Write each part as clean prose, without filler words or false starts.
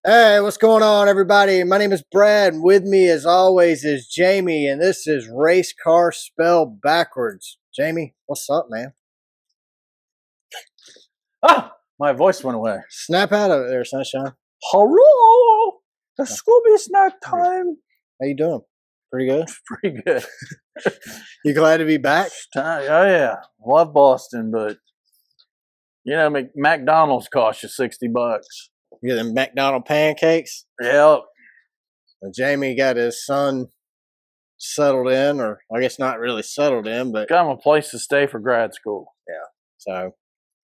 Hey, what's going on, everybody? My name is Brad, and with me, as always, is Jamie, and this is Race Car Spelled Backwards. Jamie, what's up, man? Ah, my voice went away. Snap out of it there, sunshine. Hello, the Scooby snack time. How you doing? Pretty good? Pretty good. You glad to be back? Oh yeah, love Boston, but you know, McDonald's cost you $60. You get them McDonald pancakes? Yep. And Jamie got his son settled in, or I guess not really settled in, but Got him a place to stay for grad school. so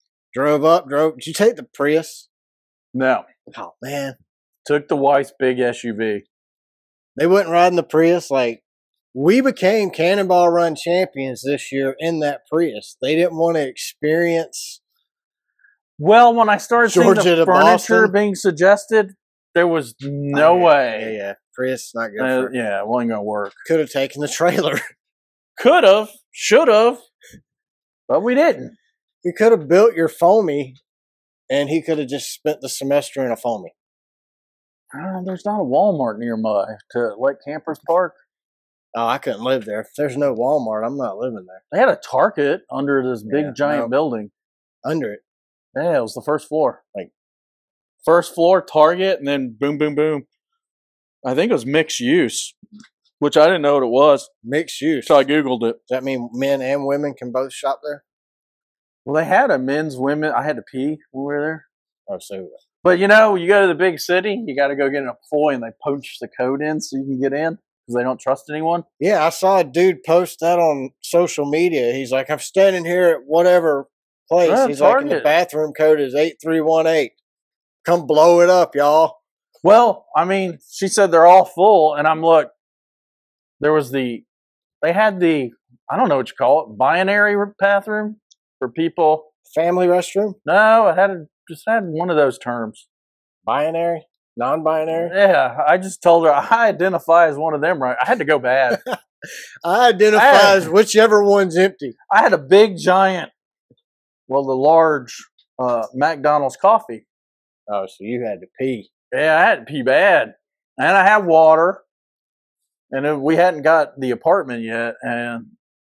did you take the Prius? No, Oh, man. took the wife's big SUV. They wouldn't ride in the Prius. Like, we became Cannonball Run champions this year in that Prius. They didn't want to experience. Well, when I started seeing Georgia the to furniture Boston? being suggested, there was no way. Yeah. Prius is not good for it. Yeah, it wasn't gonna work. Could have taken the trailer. Could have, should have, but we didn't. You could have built your foamy, and he could have just spent the semester in a foamy. There's not a Walmart nearby to let campers park. Oh, I couldn't live there. If there's no Walmart, I'm not living there. They had a Target under this big Yeah, giant no. building. Under it. Yeah, it was the first floor. Like first floor Target, and then boom, boom, boom. I think it was mixed use, which I didn't know what it was. Mixed use. So I Googled it. Does that mean men and women can both shop there? Well, they had a men's, women. I had to pee when we were there. Oh, so But you know, you go to the big city, you got to go get an employee, and they punch the code in so you can get in because they don't trust anyone. yeah, I saw a dude post that on social media. He's like, I'm standing here at whatever place. Yeah, He's like, and the Target. bathroom code is 8318. Come blow it up, y'all. Well, I mean, she said they're all full, and I'm look. They had the, I don't know what you call it, binary bathroom for people. Family restroom? No, it just had one of those terms. Binary? Non-binary? Yeah, I just told her I identify as one of them. Right, I had to go bad. I identify as whichever one's empty. I had a big giant, the large McDonald's coffee. Oh, so you had to pee. Yeah, I had to pee bad, and I had water, and we hadn't got the apartment yet, and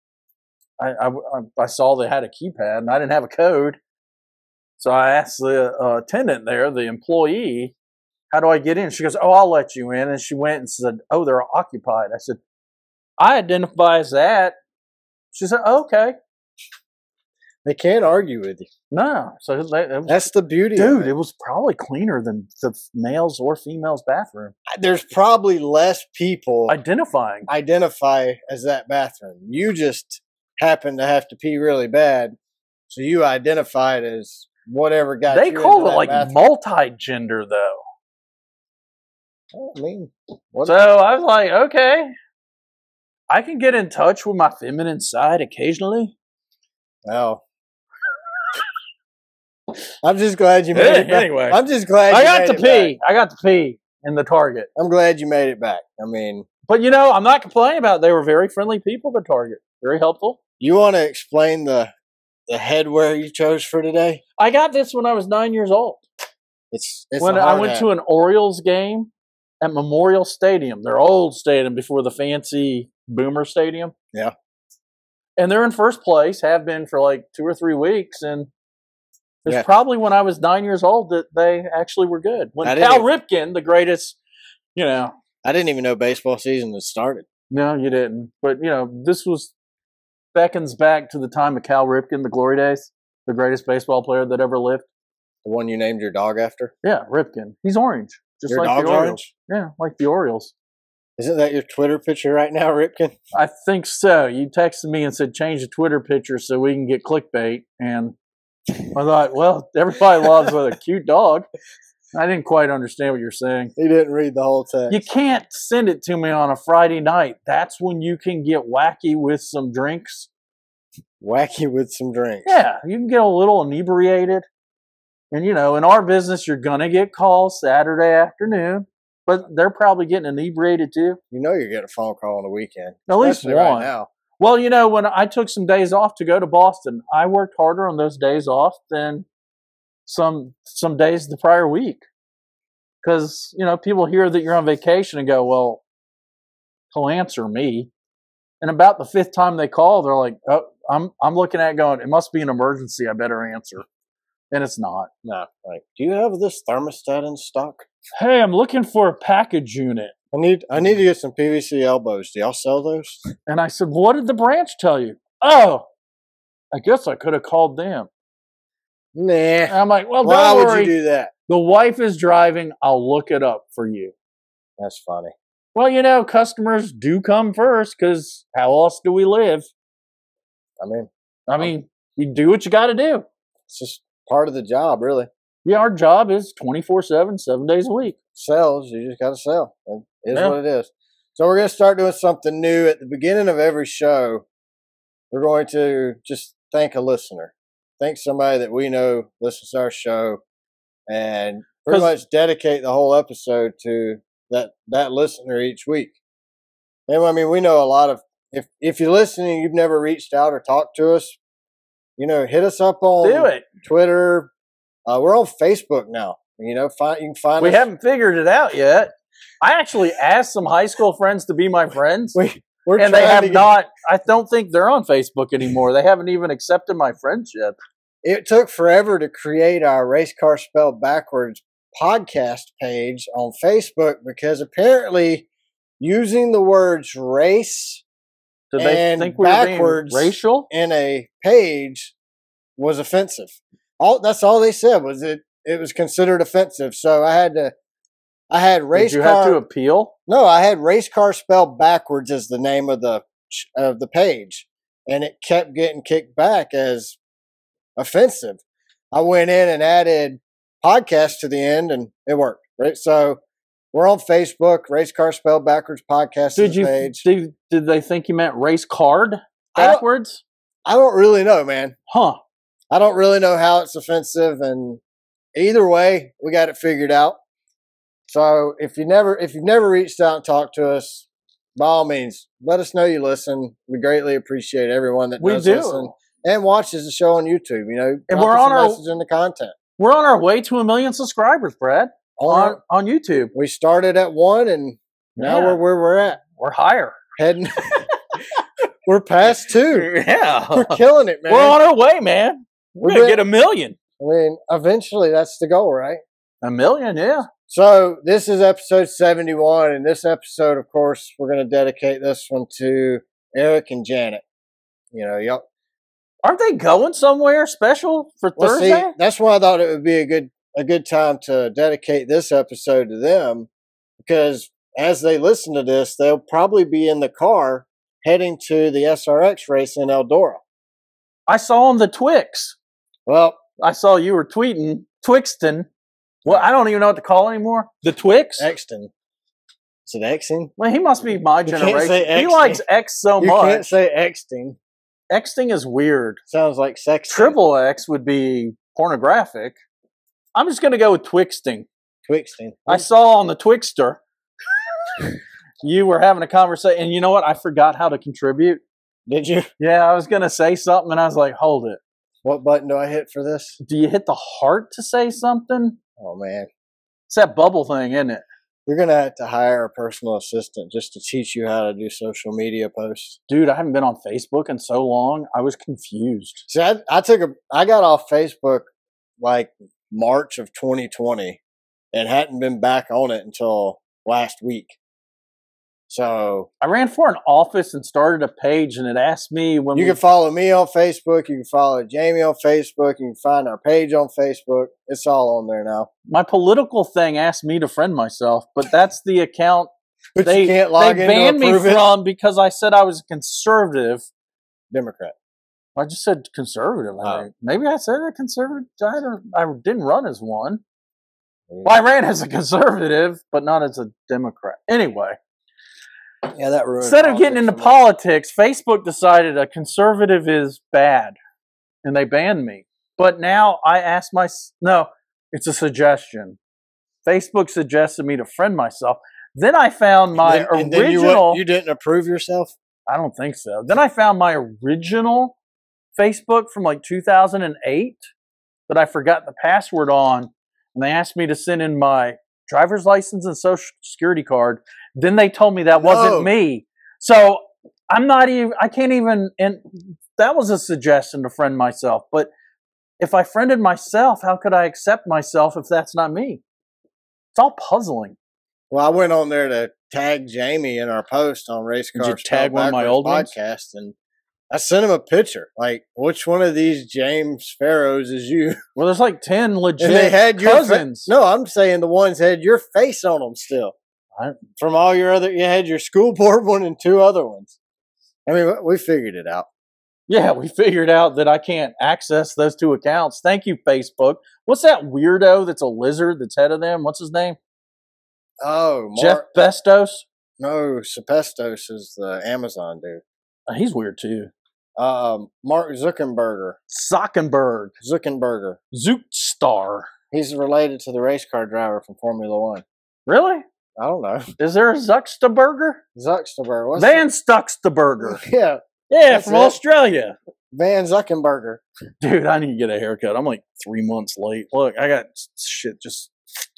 I saw they had a keypad, and I didn't have a code, so I asked the attendant there, the employee, how do I get in? She goes, oh, I'll let you in, and she went and said, oh, they're occupied. I said, I identify as that. She said, oh, okay. They can't argue with you. No, so That's the beauty dude, of it. it was probably cleaner than the male's or female's bathroom. There's probably less people Identifying. identify as that bathroom. You just happen to have to pee really bad, so you identified as whatever got They you call into it that like bathroom. multi-gender though. I mean, what? So I was like, okay, I can get in touch with my feminine side occasionally. Well, I'm just glad you made it back. Anyway. I'm just glad I you got made to it back. pee. I got to pee in the Target. I'm glad you made it back. I mean, But you know, I'm not complaining about it. They were very friendly people at Target. Very helpful. you want to explain the headwear you chose for today? I got this when I was 9 years old. It's When I went to an Orioles game at Memorial Stadium, their old stadium before the fancy Boomer Stadium. Yeah. And they're in first place, have been for like 2 or 3 weeks. And it's Yeah. probably when I was 9 years old that they actually were good. When I didn't Cal Ripken, the greatest, you know, I didn't even know baseball season had started. no, you didn't. But, you know, this beckons back to the time of Cal Ripken, the glory days, the greatest baseball player that ever lived. The one you named your dog after? Yeah, Ripken. He's orange. Just Your like dog's the Orioles. orange? Yeah, like the Orioles. Isn't that your Twitter picture right now, Ripken? I think so. You texted me and said change the Twitter picture so we can get clickbait. And I thought, well, everybody loves a cute dog. I didn't quite understand what you're saying. He didn't read the whole text. You can't send it to me on a Friday night. That's when you can get wacky with some drinks. Wacky with some drinks. Yeah, you can get a little inebriated. And, you know, in our business, you're going to get calls Saturday afternoon. But they're probably getting inebriated too. You know you're getting a phone call on the weekend. At least especially right one. now. Well, you know, when I took some days off to go to Boston, I worked harder on those days off than some days the prior week. Because, people hear that you're on vacation and go, well, he'll answer me. And about the 5th time they call, they're like, oh, I'm looking at it going, it must be an emergency. I better answer. And it's not. No. Like, do you have this thermostat in stock? Hey, I'm looking for a package unit. I need to get some PVC elbows. Do y'all sell those? And I said, what did the branch tell you? Oh, I guess I could have called them. Nah. And I'm like, well, Why don't would worry. you do that? The wife is driving. I'll look it up for you. That's funny. Well, customers do come first because how else do we live? I mean, you do what you got to do. It's just part of the job, really. Yeah, our job is 24/7, 7 days a week. Sells, you just got to sell. It is what it is. So we're going to start doing something new at the beginning of every show. We're going to just thank a listener. Thank somebody that we know listens to our show and pretty much dedicate the whole episode to that listener each week. And we know a lot of, if you're listening, you've never reached out or talked to us, hit us up on Twitter. We're on Facebook now. You can find us. We haven't figured it out yet. I actually asked some high school friends to be my friends. And they have not. I don't think they're on Facebook anymore. They haven't even accepted my friendship. It took forever to create our Race Car Spelled Backwards podcast page on Facebook because apparently using the words race Did they and think we backwards were being racial in a page was offensive. That's all they said was it was considered offensive. So I had race Did you car. have to appeal? No, I had Race Car Spelled Backwards as the name of the page, and it kept getting kicked back as offensive. I went in and added podcast to the end, and it worked. Right, so we're on Facebook. Race Car Spelled Backwards podcast. Did they think you meant race card backwards? I don't really know, man. Huh? I don't really know how it's offensive, and either way, we got it figured out. So if you've never reached out and talked to us, by all means, let us know you listen. We greatly appreciate everyone that does listen and watches the show on YouTube. And we're on our message in the content. We're on our way to 1 million subscribers, Brad, on YouTube. We started at 1, and now we're where we're at. We're higher. Heading. We're past 2. Yeah, we're killing it, man. We're on our way, man. We're gonna get 1 million. Eventually, that's the goal, right? 1 million, yeah. So this is episode 71, and this episode, of course, we're going to dedicate this one to Eric and Janet. Y'all aren't they going somewhere special for Thursday? See, that's why I thought it would be a good time to dedicate this episode to them, because as they listen to this, they'll probably be in the car heading to the SRX race in Eldora. I saw on the Twix. Well, I saw you were tweeting Twixton. Well, I don't even know what to call it anymore. The Twix? Exton. Is it Xing? Well, he must be my generation. He likes X so much. You can't say Xting. Xting is weird. Sounds like sexting. Triple X would be pornographic. I'm just going to go with Twixting. Twixting. I saw on the Twixter you were having a conversation. And you know what? I forgot how to contribute. Did you? Yeah, I was going to say something, and I was like, hold it. What button do I hit for this? Do you hit the heart to say something? Oh, man. It's that bubble thing, isn't it? You're going to have to hire a personal assistant just to teach you how to do social media posts. Dude, I haven't been on Facebook in so long. I was confused. See, I got off Facebook like March of 2020 and hadn't been back on it until last week. So I ran for an office and started a page, and it asked me when you can follow me on Facebook. You can follow Jamie on Facebook. You can find our page on Facebook. It's all on there now. My political thing asked me to friend myself, but that's the account But you can't log in to banned me approve it. from because I said I was a conservative. Democrat. I just said conservative. Oh. Maybe I said a conservative. I didn't run as one. Well, I ran as a conservative, but not as a Democrat. Anyway. Yeah, that ruined. Instead of getting into politics, Facebook decided a conservative is bad, and they banned me. But now I ask no, it's a suggestion. Facebook suggested me to friend myself. Then I found my original. You didn't approve yourself? I don't think so. Then I found my original Facebook from like 2008 that I forgot the password on, and they asked me to send in my driver's license and social security card. Then they told me that wasn't me. So I'm not even, I can't even, and that was a suggestion to friend myself. But if I friended myself, how could I accept myself if that's not me? It's all puzzling. Well, I went on there to tag Jamie in our post on Race Car. Did you tag one of my old podcast, and I sent him a picture. Like, which one of these James Sparrows is you? Well, there's like 10 legit and they had cousins. No, I'm saying the ones had your face on them still. From all your other, you had your school board one and 2 other ones. I mean, we figured it out. Yeah, we figured out that I can't access those 2 accounts. Thank you, Facebook. What's that weirdo that's a lizard that's head of them? What's his name? Oh, Jeff Bezos? No, Sepestos is the Amazon dude. He's weird too. Mark Zuckerberg. Zookstar. He's related to the race car driver from Formula One. Really? I don't know. Is there a Zuckstaburger? Zuckstaburger. Van Stuckstaburger. Yeah. Yeah, from Australia. Van Zuckerberg. Dude, I need to get a haircut. I'm like 3 months late. Look, I got shit just...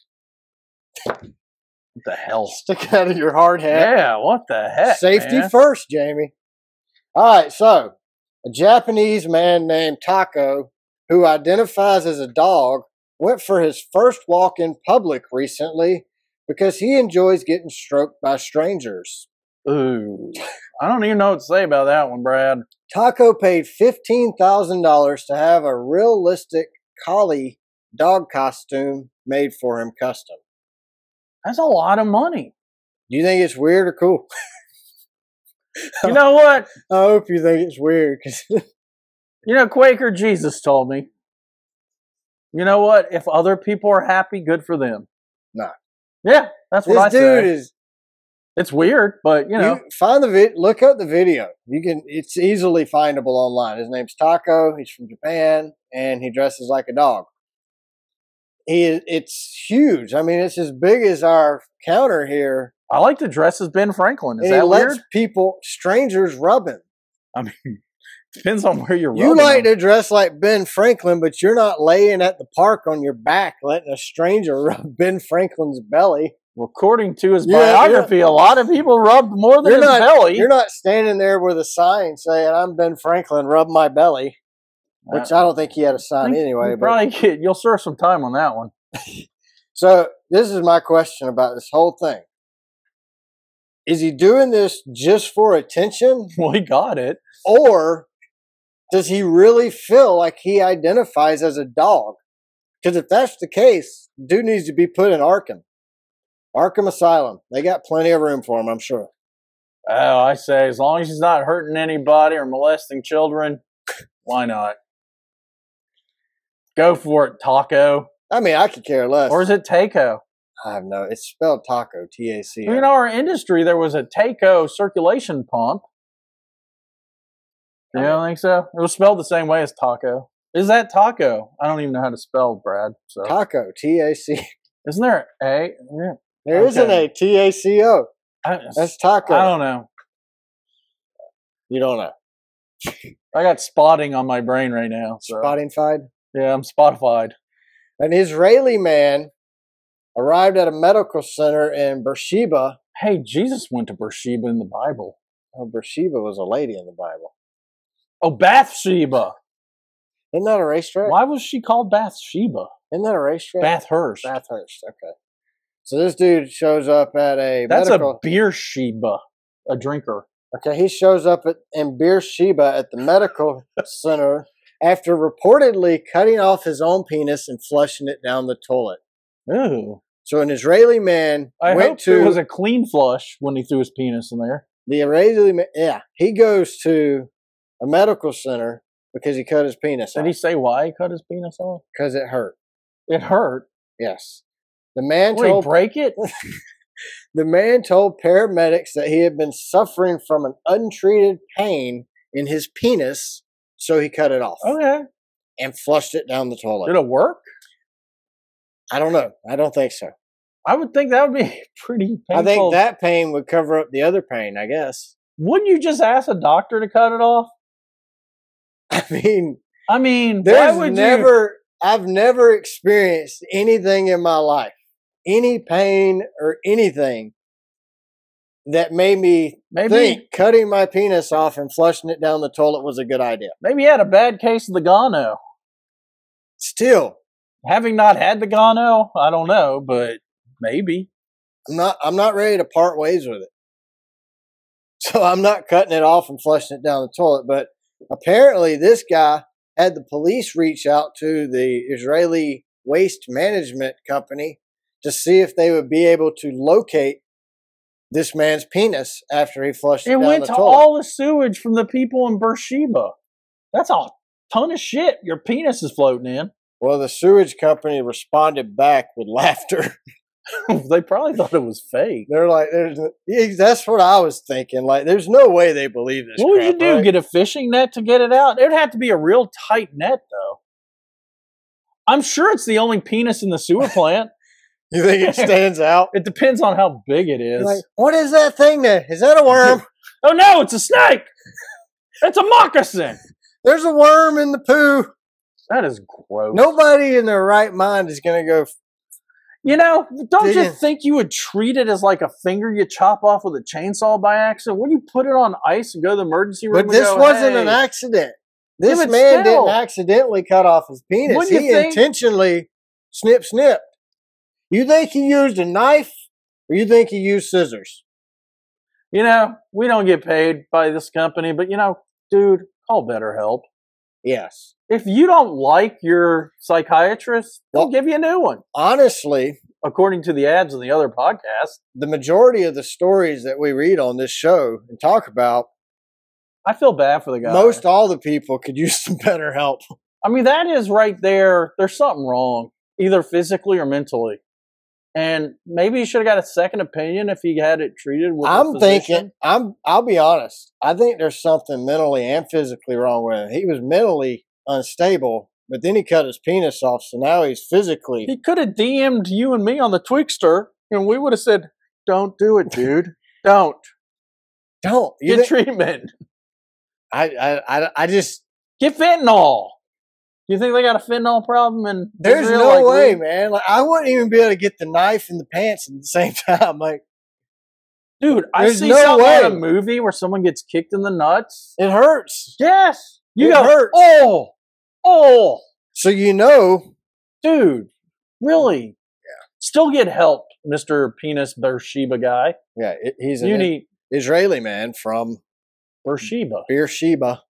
What the hell? Stick out of your hard hat. Yeah, what the heck, Safety first, Jamie. All right, so a Japanese man named Taco, who identifies as a dog, went for his first walk in public recently because he enjoys getting stroked by strangers. Ooh, I don't even know what to say about that one, Brad. Taco paid $15,000 to have a realistic collie dog costume made for him custom. That's a lot of money. Do you think it's weird or cool? You know what? I hope you think it's weird. You know, Quaker Jesus told me, you know what? If other people are happy, good for them. No. Yeah, that's what I say. This dude is... It's weird, but, you know. Find the look up the video. It's easily findable online. His name's Taco. He's from Japan, and he dresses like a dog. It's huge. I mean, it's as big as our counter here. I like to dress as Ben Franklin. Is and that weird? Lets people, strangers, rub him. I mean, depends on where you're. You like to dress like Ben Franklin, but you're not laying at the park on your back letting a stranger rub Ben Franklin's belly. Well, according to his biography, a lot of people rubbed more than his belly. You're not standing there with a sign saying, "I'm Ben Franklin, rub my belly." Which I don't think he had a sign anyway. You'll serve some time on that one. So this is my question about this whole thing. Is he doing this just for attention? Well, he got it. Or does he really feel like he identifies as a dog? Because if that's the case, dude needs to be put in Arkham. Arkham Asylum. They got plenty of room for him, I'm sure. Oh, I say, as long as he's not hurting anybody or molesting children, why not? Go for it, Taco. I mean, I could care less. Or is it Taco? I have no. It's spelled Taco, T-A-C-O. In our industry, there was a Taco circulation pump. You don't think so? It was spelled the same way as Taco. Is that Taco? I don't even know how to spell, Brad. So. Taco, T-A-C. Isn't there an A? Yeah. There isn't a T-A-C-O. That's Taco. I don't know. You don't know. I got spotting on my brain right now. So. Spotting-fied? Yeah, I'm Spotified. An Israeli man arrived at a medical center in Beersheba. Hey, Jesus went to Beersheba in the Bible. Oh, Beersheba was a lady in the Bible. Oh, Bathsheba. Isn't that a racetrack? Why was she called Bathsheba? Isn't that a racetrack? Bathurst. Bathurst, okay. So this dude shows up at a That's a Beersheba, a drinker. Okay, he shows up in Beersheba at the medical center after reportedly cutting off his own penis and flushing it down the toilet. Ooh. So an Israeli man it was a clean flush when he threw his penis in there. The Israeli man, he goes to a medical center because he cut his penis off. Did he say why he cut his penis off? Because it hurt. It hurt? Yes. The man Did he break it? The man told paramedics that he had been suffering from an untreated pain in his penis, so he cut it off. Okay. And flushed it down the toilet. Did it work? I don't know. I don't think so. I would think that would be pretty painful. I think that pain would cover up the other pain, I guess. Wouldn't you just ask a doctor to cut it off? I mean, I've never experienced anything in my life, any pain or anything that made me think cutting my penis off and flushing it down the toilet was a good idea. Maybe you had a bad case of the gono. Still, having not had the gono, I don't know, but maybe. I'm not ready to part ways with it. So I'm not cutting it off and flushing it down the toilet. But apparently this guy had the police reach out to the Israeli waste management company to see if they would be able to locate this man's penis after he flushed it down the toilet. It went to all the sewage from the people in Beersheba. That's a ton of shit your penis is floating in. Well, the sewage company responded back with laughter. They probably thought it was fake. They're like, that's what I was thinking. Like, there's no way they believe this. What would you do? Right? Get a fishing net to get it out? It'd have to be a real tight net, though. I'm sure it's the only penis in the sewer plant. You think it stands out? It depends on how big it is. Like, what is that thing there? Is that a worm? Oh, no, it's a snake. It's a moccasin. There's a worm in the poo. That is gross. Nobody in their right mind is going to go. You know, don't you think you would treat it as like a finger you chop off with a chainsaw by accident? Wouldn't you put it on ice and go to the emergency room? But this wasn't an accident. This man didn't accidentally cut off his penis. He intentionally snipped. You think he used a knife or you think he used scissors? You know, we don't get paid by this company, but you know, dude, call BetterHelp. Yes. If you don't like your psychiatrist, they'll give you a new one. Honestly, according to the ads on the other podcasts, the majority of the stories that we read on this show and talk about, I feel bad for the guy. Most all the people could use some better help. I mean, that is right there. There's something wrong, either physically or mentally. And maybe you should have got a second opinion if he had it treated with a physician. I'll be honest. I think there's something mentally and physically wrong with him. He was mentally unstable, but then he cut his penis off, so now he's physically. He could have DM'd you and me on the Twixter, and we would have said, "Don't do it, dude. Don't. Get treatment." I just get fentanyl. You think they got a fentanyl problem? And there's no way, man. Like, I wouldn't even be able to get the knife in the pants at the same time. Like, dude, I see something in a movie where someone gets kicked in the nuts. It hurts. Yes, it hurts. Oh. So you know, dude, really? Yeah. Still get help, Mr. Penis Beersheba guy. Yeah, he's an Israeli man from Beersheba. Beersheba.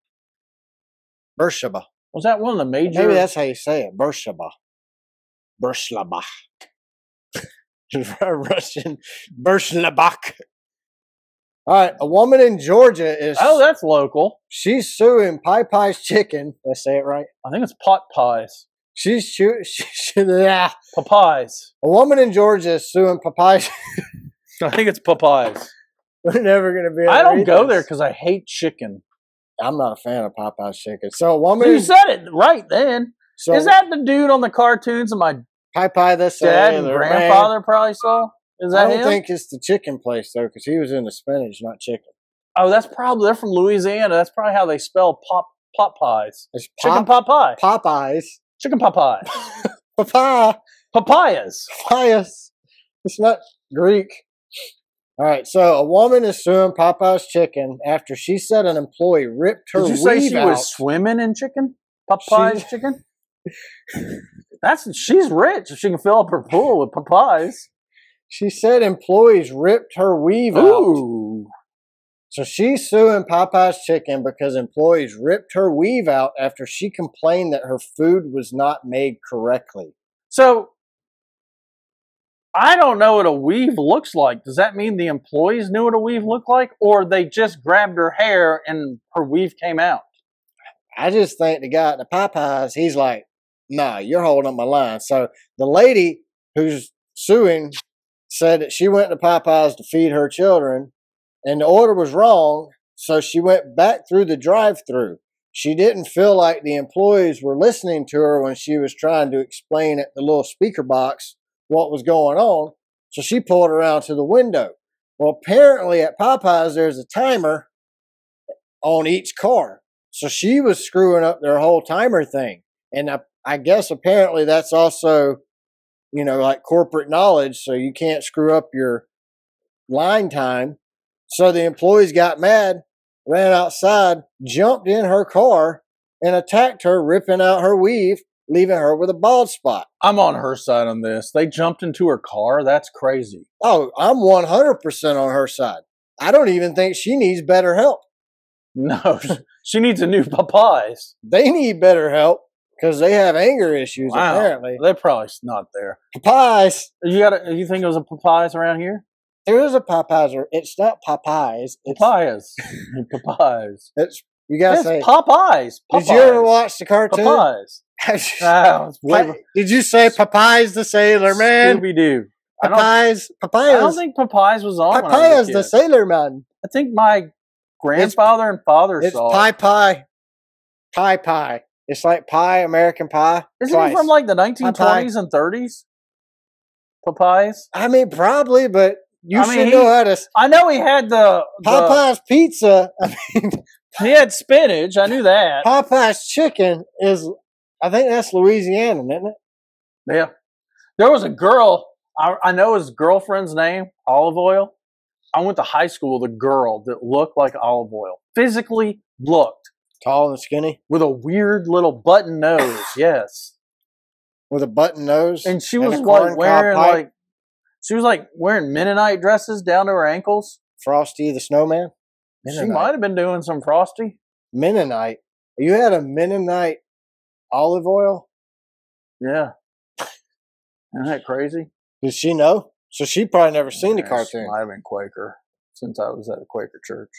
Was that one of the major? Maybe that's how you say it. Beersheba. Russian. Beersheba. All right. A woman in Georgia is. Oh, that's local. She's suing Popeye's Chicken. Did I say it right? I think it's Pot Pies. Yeah. Popeyes. A woman in Georgia is suing Popeye's. I think it's Popeyes. We're never going to be able I don't go there because I hate chicken. I'm not a fan of Popeye's Chicken. So a woman. You said it right then. So, is that the dude on the cartoons that my Popeye the dad and grandfather probably saw? Is that him? I don't think it's the chicken place though, because he was in the spinach, not chicken. Oh, that's probably they're from Louisiana. That's probably how they spell pot pies. Chicken pot pie. Popeyes. Chicken pot pie. Papayas. It's not Greek. All right, so a woman is suing Popeye's Chicken after she said an employee ripped her weave out. Did you say she was swimming in chicken? Popeye's chicken? She's rich if she can fill up her pool with Popeyes. She said employees ripped her weave out. So she's suing Popeye's Chicken because employees ripped her weave out after she complained that her food was not made correctly. So I don't know what a weave looks like. Does that mean the employees knew what a weave looked like, or they just grabbed her hair and her weave came out? I just think the guy at the Popeyes, he's like, nah, you're holding up my line. So the lady who's suing said that she went to Popeyes to feed her children, and the order was wrong, so she went back through the drive-thru. She didn't feel like the employees were listening to her when she was trying to explain at the little speaker box what was going on, so she pulled around to the window. Well, apparently at Popeyes, there's a timer on each car. So she was screwing up their whole timer thing. And I guess apparently that's also like corporate knowledge, so you can't screw up your line time. So the employees got mad, ran outside, jumped in her car, and attacked her, ripping out her weave, leaving her with a bald spot. I'm on her side on this. They jumped into her car. That's crazy. Oh, I'm 100% on her side. I don't even think she needs better help. No, she needs a new Popeyes. They need better help because they have anger issues, apparently. They're probably not there. Popeyes. You think there's a Popeyes around here? There is a Popeyes. It's not Popeyes. It's Popeyes. Popeyes. You gotta say Popeyes. Did you ever watch the cartoon? Popeyes. Did you say Popeyes the Sailor Man? Scooby-Doo. Popeyes. I don't think Popeyes was on. Popeyes the Sailor Man. I think my grandfather and father saw it. Pie. It's like pie, American Pie. Isn't it from like the 1920s and 30s? Popeyes? I mean, probably, but you should know how to. I know he had the Popeyes pizza. I mean, he had spinach. I knew that. Popeyes chicken is, I think that's Louisiana, isn't it? Yeah. There was a girl, I know his girlfriend's name, Olive Oil. I went to high school with a girl that looked like Olive Oil. Physically looked. Tall and skinny? With a weird little button nose, yes. With a button nose? And she was wearing Mennonite dresses down to her ankles. Frosty the Snowman? Mennonite. She might have been doing some Frosty. Mennonite? You had a Mennonite olive oil? Yeah. Isn't that crazy? Did she know? So she probably never seen the cartoon. Might have been Quaker since I was at a Quaker church.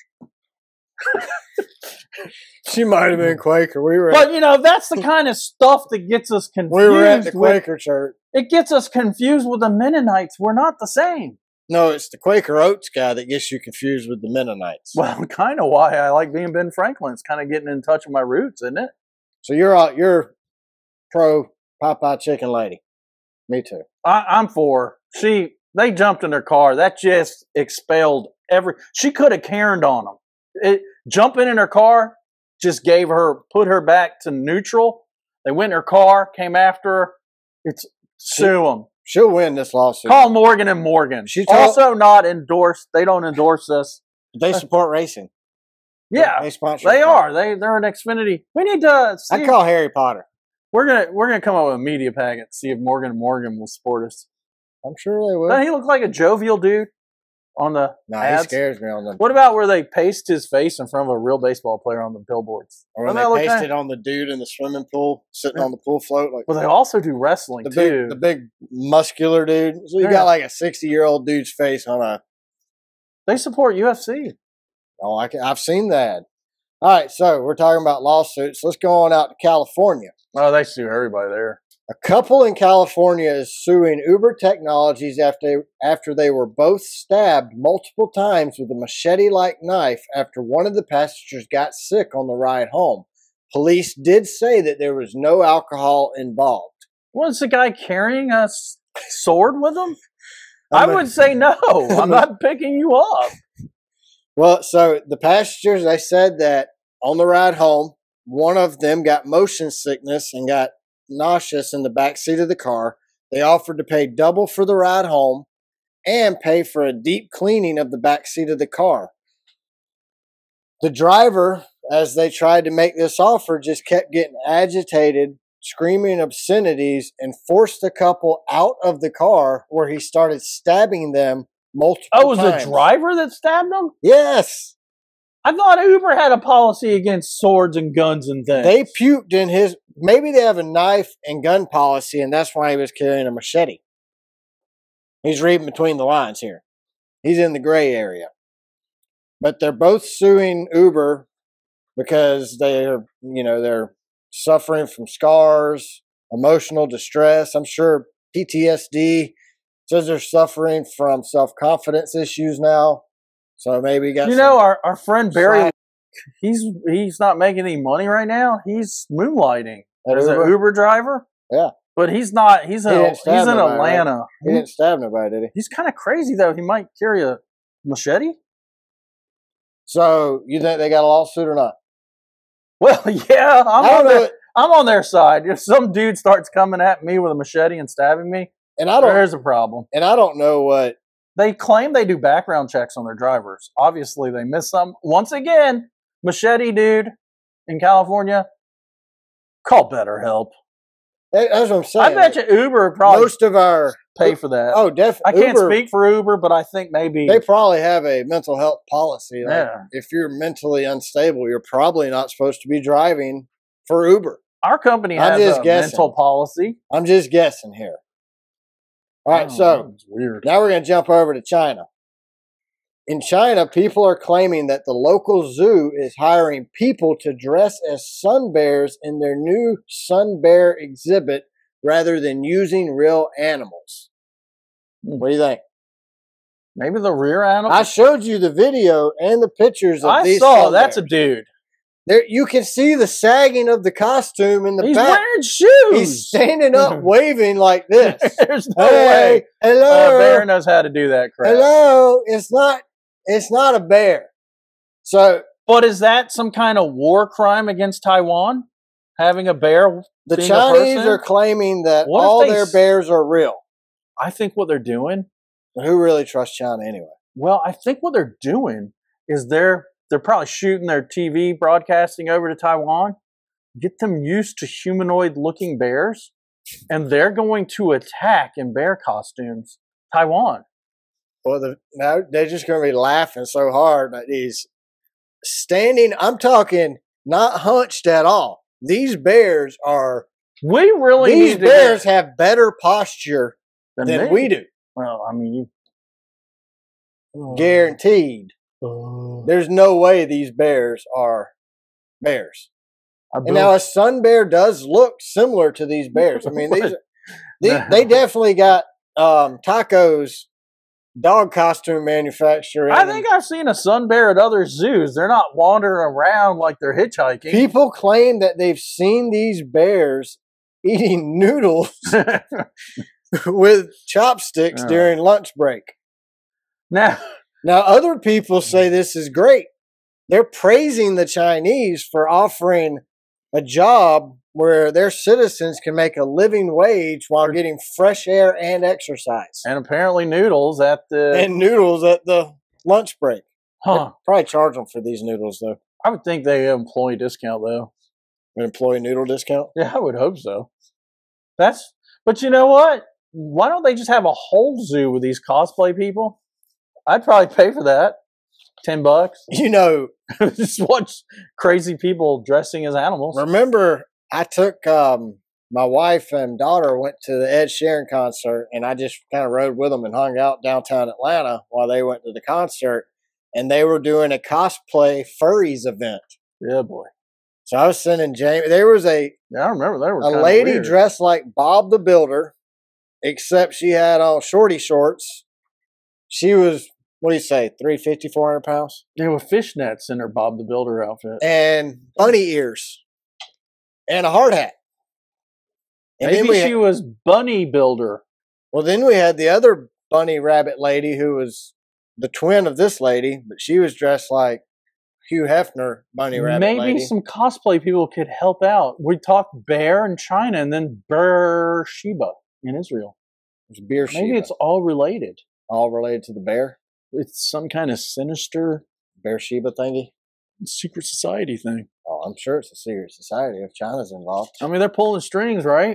She might have been Quaker. But that's the kind of stuff that gets us confused. We were at the Quaker church. It gets us confused with the Mennonites. We're not the same. No, it's the Quaker Oats guy that gets you confused with the Mennonites. Well, kind of why I like being Ben Franklin. It's kind of getting in touch with my roots, isn't it? So you're pro Popeye chicken lady. Me too. I'm for. They jumped in their car. That just expelled she could have Karen'd on them. Jumping in her car just put her back to neutral. They went in her car, came after her. Sue them. She'll win this lawsuit. Call Morgan and Morgan. She's also not endorsed. They don't endorse us. They support racing. Yeah, they are. They're an Xfinity. We need to. I call Harry Potter. We're gonna come up with a media packet. See if Morgan and Morgan will support us. I'm sure they will. Doesn't he look like a jovial dude on the ads? He scares me on the. What about where they paste his face in front of a real baseball player on the billboards? Or when they paste it on the dude in the swimming pool, sitting on the pool float. Well, they also do wrestling too. The big muscular dude. So you got like a 60-year-old dude's face on a. They support UFC. Oh, I've seen that. All right, so we're talking about lawsuits. Let's go on out to California. Oh, they sue everybody there. A couple in California is suing Uber Technologies after they were both stabbed multiple times with a machete-like knife after one of the passengers got sick on the ride home. Police did say that there was no alcohol involved. Was the guy carrying a sword with him? I would say no. I'm not picking you up. Well, so the passengers, they said that on the ride home, one of them got motion sickness and got nauseous in the back seat of the car. They offered to pay double for the ride home and pay for a deep cleaning of the back seat of the car. The driver, as they tried to make this offer, just kept getting agitated, screaming obscenities, and forced the couple out of the car, where he started stabbing them multiple times. Oh, it was the driver that stabbed them? Yes. I thought Uber had a policy against swords and guns and things. They puked in his. Maybe they have a knife and gun policy, and that's why he was carrying a machete. He's reading between the lines here. He's in the gray area. But they're both suing Uber because they're suffering from scars, emotional distress. I'm sure PTSD. Says they're suffering from self-confidence issues now. So maybe got our friend Barry, he's not making any money right now. He's moonlighting as an Uber driver. Yeah. But he's not. He's in Atlanta. Right? He didn't stab nobody, did he? He's kind of crazy though. He might carry a machete. So you think they got a lawsuit or not? Well, yeah, I'm on their side. If some dude starts coming at me with a machete and stabbing me, And I don't. There's a problem. And I don't know what They claim they do background checks on their drivers. Obviously, they miss some. Once again, Machete dude in California, call BetterHelp. That's what I'm saying. I bet you Uber probably most of our pay for that. Oh, definitely. I can't speak for Uber, but I think maybe they probably have a mental health policy. Like, yeah. if you're mentally unstable, you're probably not supposed to be driving for Uber. Our company has a mental policy. I'm just guessing here. All right, so weird. Now we're going to jump over to China. In China, people are claiming that the local zoo is hiring people to dress as sun bears in their new sun bear exhibit rather than using real animals. What do you think? Maybe the rear animal? I showed you the video and the pictures of these sun bears. That's a dude. There, you can see the sagging of the costume in the He's back. Wearing shoes. He's standing up waving like this. There's no way. Hello. A bear knows how to do that crap. Hello. It's not a bear. So, but is that some kind of war crime against Taiwan? Having a bear? The Chinese are claiming that all their bears are real. I think what they're doing. Who really trusts China anyway? Well, I think what they're doing is they're probably shooting their TV broadcasting over to Taiwan, get them used to humanoid-looking bears, and they're going to attack in bear costumes Taiwan. Well, now they're just going to be laughing so hard that he's standing. I'm talking not hunched at all. These bears are. These bears have better posture than we do. Well, I mean, guaranteed. There's no way these bears are bears. And now a sun bear does look similar to these bears. I mean, they definitely got Taco's dog costume manufacturer. I think I've seen a sun bear at other zoos. They're not wandering around like they're hitchhiking. People claim that they've seen these bears eating noodles with chopsticks during lunch break. Now, other people say this is great. They're praising the Chinese for offering a job where their citizens can make a living wage while getting fresh air and exercise. And apparently noodles at the lunch break. Huh. Probably charge them for these noodles, though. I would think they have employee discount, though. An employee noodle discount? Yeah, I would hope so. But you know what? Why don't they just have a whole zoo with these cosplay people? I'd probably pay for that. $10. You know, just watch crazy people dressing as animals. Remember, I took my wife and daughter went to the Ed Sheeran concert, and I just kind of rode with them and hung out downtown Atlanta while they went to the concert, and they were doing a cosplay furries event. Yeah, boy. So I was sending Jamie. There was I remember there was a lady dressed like Bob the Builder, except she had on shorty shorts. She was, what do you say, 350, 400 pounds? Yeah, with fishnets in her Bob the Builder outfit. And bunny ears. And a hard hat. And maybe she was Bunny Builder. Well, then we had the other bunny rabbit lady who was the twin of this lady, but she was dressed like Hugh Hefner bunny rabbit lady. Maybe some cosplay people could help out. We talked bear in China and then Beersheba in Israel. Beersheba. Maybe it's all related. All related to the bear? It's some kind of sinister Beersheba thingy? Secret society thing. Oh, I'm sure it's a secret society if China's involved. I mean, they're pulling strings, right?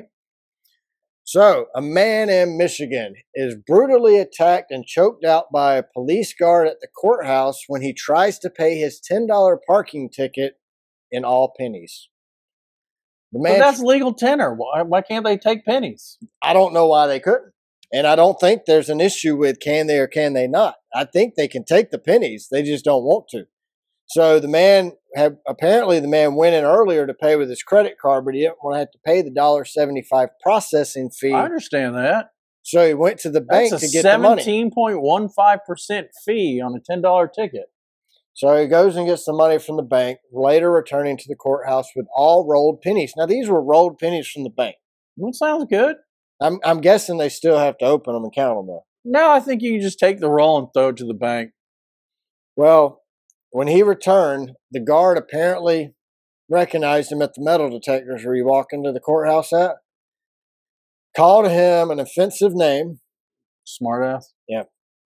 So, a man in Michigan is brutally attacked and choked out by a police guard at the courthouse when he tries to pay his $10 parking ticket in all pennies. But that's legal tender. Why can't they take pennies? I don't know why they couldn't. And I don't think there's an issue with can they or can they not. I think they can take the pennies. They just don't want to. So the man went in earlier to pay with his credit card, but he didn't want to have to pay the $1.75 processing fee. I understand that. So he went to the bank to get the money. 17.15% fee on a $10 ticket. So he goes and gets the money from the bank, later returning to the courthouse with all rolled pennies. Now, these were rolled pennies from the bank. That sounds good. I'm guessing they still have to open them and count them, though. No, I think you can just take the roll and throw it to the bank. Well, when he returned, the guard apparently recognized him at the metal detectors where you walk into the courthouse at. called him an offensive name. Smartass. Yeah.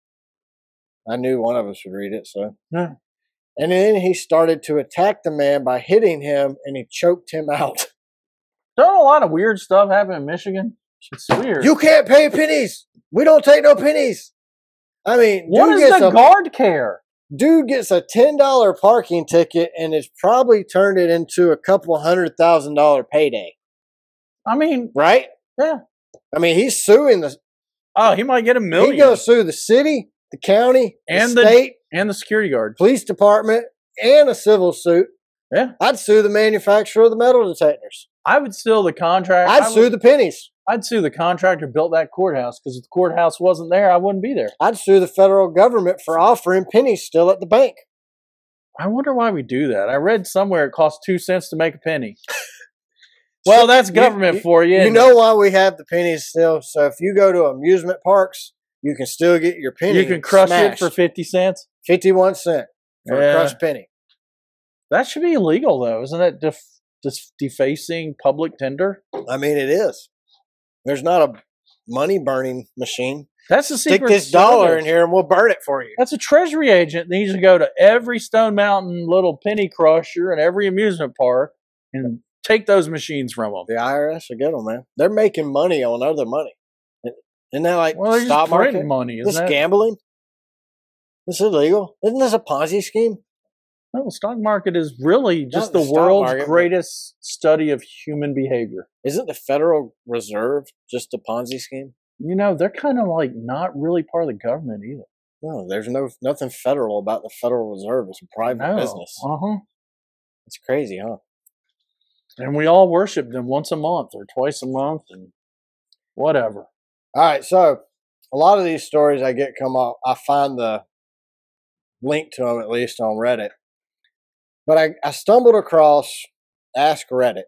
I knew one of us would read it, so. Yeah. And then he started to attack the man by hitting him, and he choked him out. Don't a lot of weird stuff happen in Michigan? It's weird. You can't pay pennies. We don't take no pennies. I mean, what does the guard care? Dude gets a $10 parking ticket and has probably turned it into a couple $100,000 payday. I mean, right? Yeah. I mean, he's suing the. Oh, he might get $1 million. He goes sue the city, the county, and the state, and the security guard, police department, and a civil suit. Yeah, I'd sue the manufacturer of the metal detectors. I would sue the contractor. I'd sue the pennies. I'd sue the contractor who built that courthouse, because if the courthouse wasn't there, I wouldn't be there. I'd sue the federal government for offering pennies still at the bank. I wonder why we do that. I read somewhere it costs 2 cents to make a penny. Well, that's government for you. You know why we have the pennies still? So if you go to amusement parks, you can still get your penny. You can crush smashed. it for 50 cents? 51 cents for a crushed penny. That should be illegal, though. Isn't that defacing public tender? I mean, it is. There's not a money-burning machine. That's the secret. Stick this dollar in here and we'll burn it for you. That's a treasury agent that needs to go to every Stone Mountain little penny crusher and every amusement park and take those machines from them. The IRS will get them, man. They're making money on other money. Isn't that like they're stock just market? printing money, isn't this that? Gambling? This illegal? Isn't this a Ponzi scheme? No, the stock market is really just the world's greatest study of human behavior. Isn't the Federal Reserve just a Ponzi scheme? You know, they're kind of like not really part of the government either. No, there's nothing federal about the Federal Reserve. It's a private business. It's crazy, huh? And we all worship them once a month or twice a month and whatever. All right, so a lot of these stories I get come up, I find the link to them at least on Reddit. But I stumbled across Ask Reddit.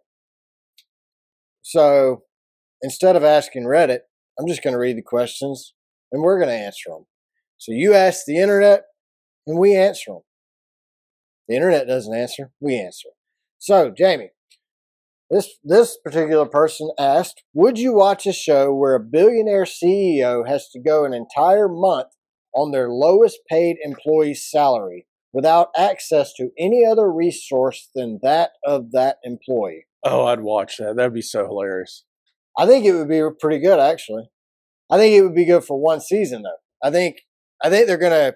So instead of asking Reddit, I'm just going to read the questions and we're going to answer them. So you ask the internet and we answer them. The internet doesn't answer, we answer. So, Jamie, this particular person asked, would you watch a show where a billionaire CEO has to go an entire month on their lowest paid employee's salary without access to any other resource than that of that employee? Oh, I'd watch that. That'd be so hilarious. I think it would be pretty good, actually. I think it would be good for one season, though. I think they're gonna.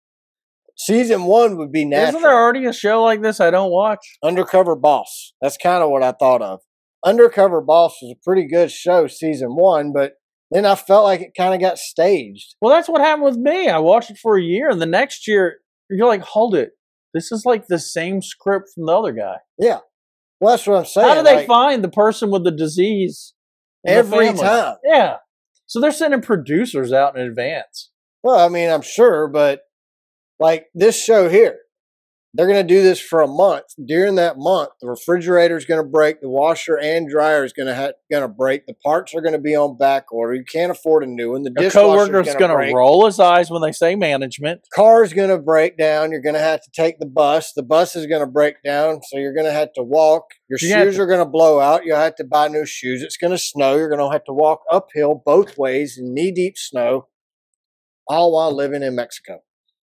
Season 1 would be natural. Isn't there already a show like this I don't watch? Undercover Boss. That's kind of what I thought of. Undercover Boss was a pretty good show, season 1, but then I felt like it kind of got staged. Well, that's what happened with me. I watched it for a year, and the next year, you're like, hold it. This is like the same script from the other guy. Yeah. Well, that's what I'm saying. How do they find the person with the disease every time? Yeah. So they're sending producers out in advance. Well, I mean, I'm sure, but like this show here, they're going to do this for a month. During that month, the refrigerator is going to break, the washer and dryer is going to break, the parts are going to be on back order. You can't afford a new one. The coworker is going to roll his eyes when they say management. Car's going to break down. You're going to have to take the bus. The bus is going to break down, so you're going to have to walk. Your shoes are going to blow out. You'll have to buy new shoes. It's going to snow. You're going to have to walk uphill both ways in knee-deep snow, all while living in Mexico.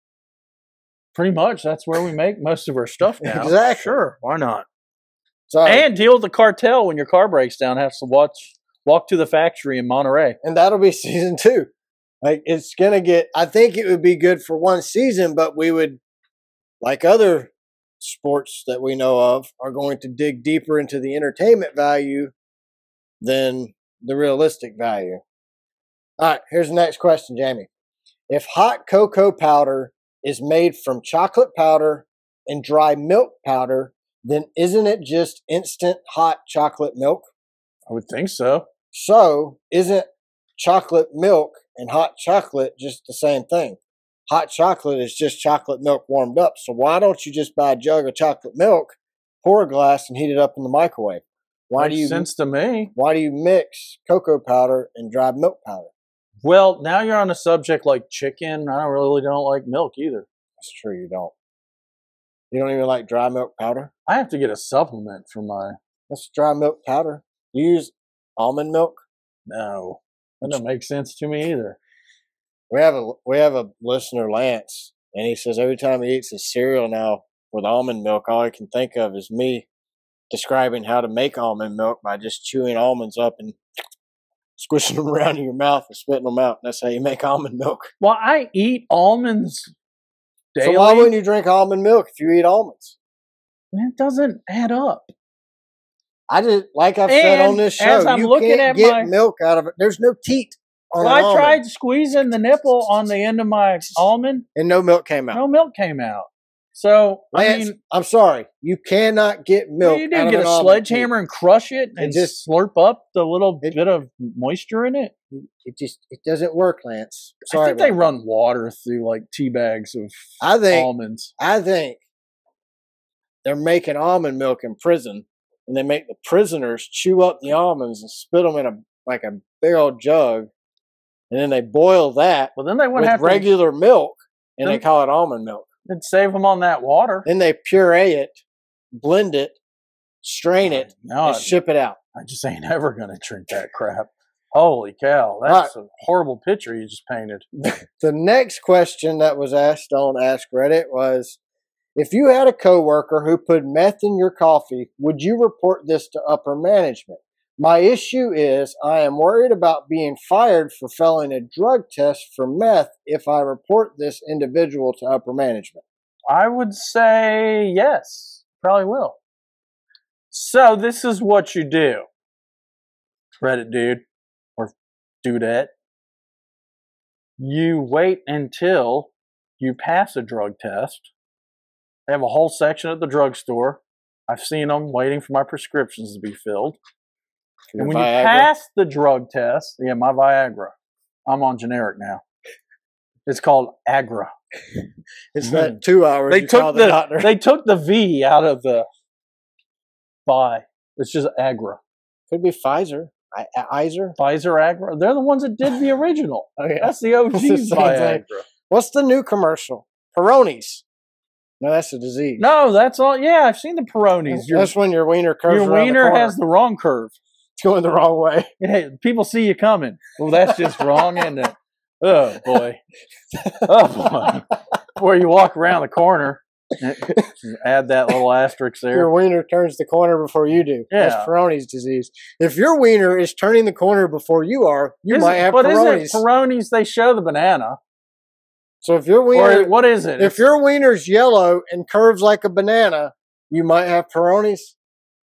Pretty much. That's where we make most of our stuff now. Exactly. Sure. Why not? So, and deal with the cartel when your car breaks down. Have to walk to the factory in Monterey. And that'll be season 2. Like, it's going to get, I think it would be good for one season, but we would, like other sports that we know of, are going to dig deeper into the entertainment value than the realistic value. All right, here's the next question, Jamie. If hot cocoa powder is made from chocolate powder and dry milk powder, then isn't it just instant hot chocolate milk? I would think so. So, isn't chocolate milk and hot chocolate just the same thing? Hot chocolate is just chocolate milk warmed up. So why don't you just buy a jug of chocolate milk, pour a glass, and heat it up in the microwave? Makes sense to me. Why do you mix cocoa powder and dry milk powder? Well, now you're on a subject like chicken. I really don't like milk either. That's true, you don't. You don't even like dry milk powder? I have to get a supplement for my... That's dry milk powder. You use almond milk? No, that doesn't make sense to me either. We have a listener, Lance, and he says every time he eats his cereal now with almond milk, all he can think of is me describing how to make almond milk by just chewing almonds up and squishing them around in your mouth and spitting them out. That's how you make almond milk. Well, I eat almonds daily. So why wouldn't you drink almond milk if you eat almonds? It doesn't add up. I just, like I've said on this show, you can't get milk out of it. There's no teat on an almond. I tried squeezing the nipple on the end of my almond, and no milk came out. No milk came out. So, Lance, I'm sorry. You cannot get milk. You didn't get a sledgehammer and crush it and just slurp up the little bit of moisture in it? It doesn't work, Lance. Sorry. I think they run water through like tea bags of almonds. I think they're making almond milk in prison, and they make the prisoners chew up the almonds and spit them in a big old jug, and then they boil that then they with regular milk, and they call it almond milk. It'd save them on that water. Then they puree it, blend it, strain it, and ship it out. I just ain't ever going to drink that crap. Holy cow. That's a horrible picture you just painted. The next question that was asked on Ask Reddit was, if you had a coworker who put meth in your coffee, would you report this to upper management? My issue is I am worried about being fired for failing a drug test for meth if I report this individual to upper management. I would say yes, probably will. So this is what you do, Reddit dude or dudette. You wait until you pass a drug test. They have a whole section at the drugstore. I've seen them waiting for my prescriptions to be filled. And when you pass the drug test, my Viagra. I'm on generic now. It's called Agra. It's not 2 hours. They took the V out of the Vi. It's just Agra. Could be Pfizer. Pfizer Agra. They're the ones that did the original. That's the OG Viagra. What's the new commercial? Peyronie's. No, that's a disease. No, that's all. Yeah, I've seen the Peyronie's. That's when your wiener curves Your wiener has the wrong curve. It's going the wrong way. Hey, people see you coming. Well, that's just wrong, isn't it? Oh, boy. Oh, boy. Where you walk around the corner, add that little asterisk there. Your wiener turns the corner before you do. Yeah. That's Peyronie's disease. If your wiener is turning the corner before you are, you might have Peyronie's. Peyronie's, they show the banana. So if your wiener... Or what is it? If your wiener's yellow and curves like a banana, you might have Peyronie's.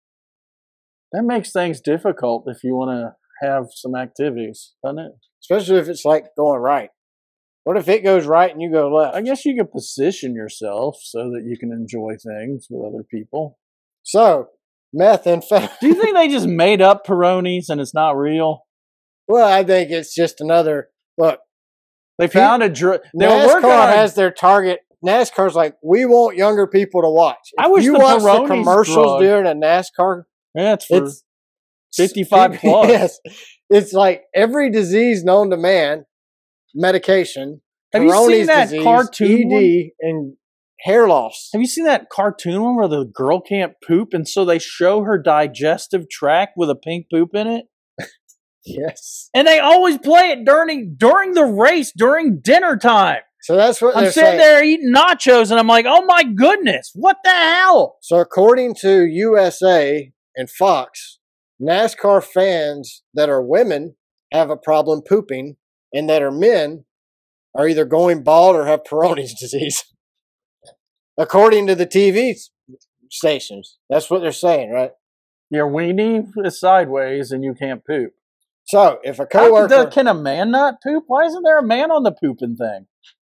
That makes things difficult if you want to have some activities, doesn't it? Especially if it's like going right. What if it goes right and you go left? I guess you could position yourself so that you can enjoy things with other people. So, methamphetamine. Do you think they just made up Peyronie's and it's not real? Well, I think it's just another... Look. They found a drug... NASCAR has their target. NASCAR's like, we want younger people to watch. I wish you watch the commercials during a NASCAR... Yeah, it's for 55 plus. Yes. It's like every disease known to man, medication, have you seen that disease, cartoon ED, and hair loss. Have you seen that cartoon one where the girl can't poop and so they show her digestive tract with a pink poop in it? Yes. And they always play it during the race, during dinner time. So that's what I'm sitting there eating nachos and I'm like, oh my goodness, what the hell? So according to USA and Fox, NASCAR fans that are women have a problem pooping, and that are men are either going bald or have Peyronie's disease. According to the TV stations. That's what they're saying, right? Your weenie is sideways and you can't poop. So if a coworker... Can a man not poop? Why isn't there a man on the pooping thing?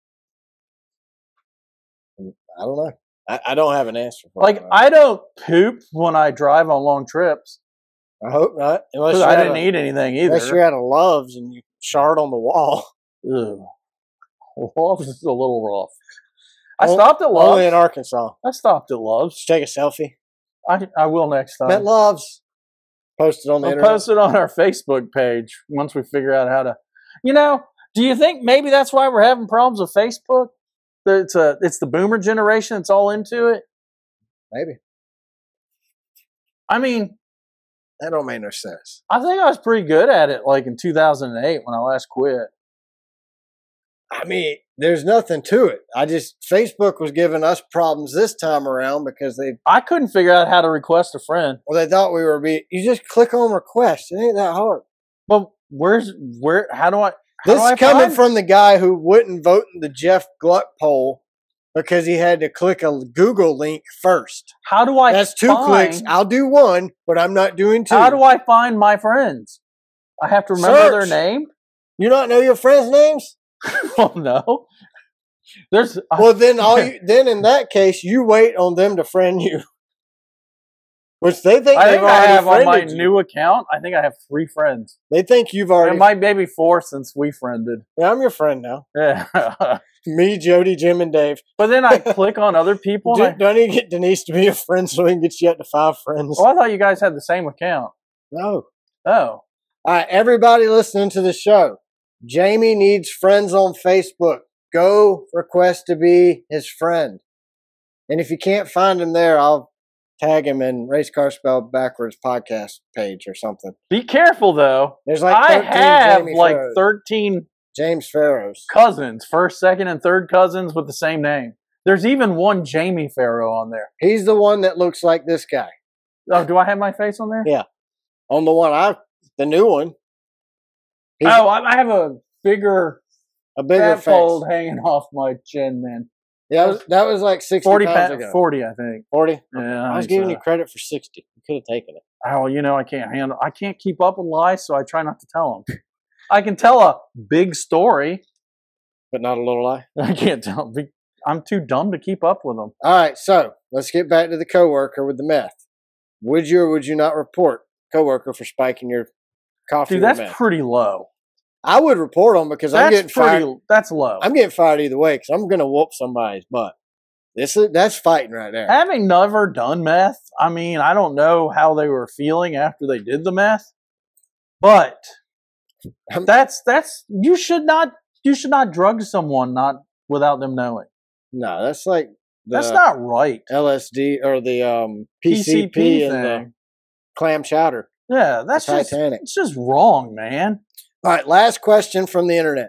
I don't know. I don't have an answer for it. I don't poop when I drive on long trips. I hope not. Unless I didn't eat anything either. Unless you're out of Love's and you shard on the wall. Ugh. Love's is a little rough. I stopped at Love's. Only in Arkansas. I stopped at Love's. Just take a selfie. I will next time. At Love's. Post it on the internet. Post it on our Facebook page once we figure out how to. Do you think maybe that's why we're having problems with Facebook? It's the boomer generation that's all into it. Maybe. I mean, That don't make no sense. I think I was pretty good at it, like in 2008 when I last quit. I mean, there's nothing to it. Facebook was giving us problems this time around because I couldn't figure out how to request a friend. Well, they thought we were you just click on request. It ain't that hard. But how do I? This is coming from the guy who wouldn't vote in the Jeff Gluck poll because he had to click a Google link first. How do I? That's 2 clicks. I'll do one, but I'm not doing 2. How do I find my friends? I have to remember their name. You not know your friends' names? Oh no. Well, then then in that case, you wait on them to friend you. Which they think I they've already have on my friended you. new account. I think I have 3 friends. They think you've already. It might maybe 4 since we friended. Yeah, I'm your friend now. Yeah. Me, Jody, Jim, and Dave. But then I click on other people. Don't you get Denise to be a friend so we can get you up to 5 friends? Well, I thought you guys had the same account. No. Oh. All right, everybody listening to the show. Jamie needs friends on Facebook. Go request to be his friend. And if you can't find him there, I'll tag him in Race Car Spelled Backwards podcast page or something. Be careful, though. There's like I have Jamie like Farrows. 13 James Farrows. cousins, first, second, and third cousins with the same name. There's even one Jamie Farrow on there. He's the one that looks like this guy. Oh, do I have my face on there? Yeah. On the new one. I have a bigger face. fold hanging off my chin, man. Yeah, that was like 60 pounds ago. 40, I think. 40? Yeah. I was giving you credit for 60. You could have taken it. Oh, I can't keep up with lies, so I try not to tell them. I can tell a big story. But not a little lie? I can't tell. I'm too dumb to keep up with them. All right, so let's get back to the coworker with the meth. Would you or would you not report coworker for spiking your coffee Dude, with that's meth? pretty low. I would report them because I'm getting fired. That's low. I'm getting fired either way because I'm going to whoop somebody's butt. That's fighting right there. Having never done meth, I mean, I don't know how they were feeling after they did the meth, but that's you should not drug someone not without them knowing. No, that's like that's not right. LSD or the PCP and the clam chowder. Yeah, that's just Titanic. It's just wrong, man. All right, last question from the internet.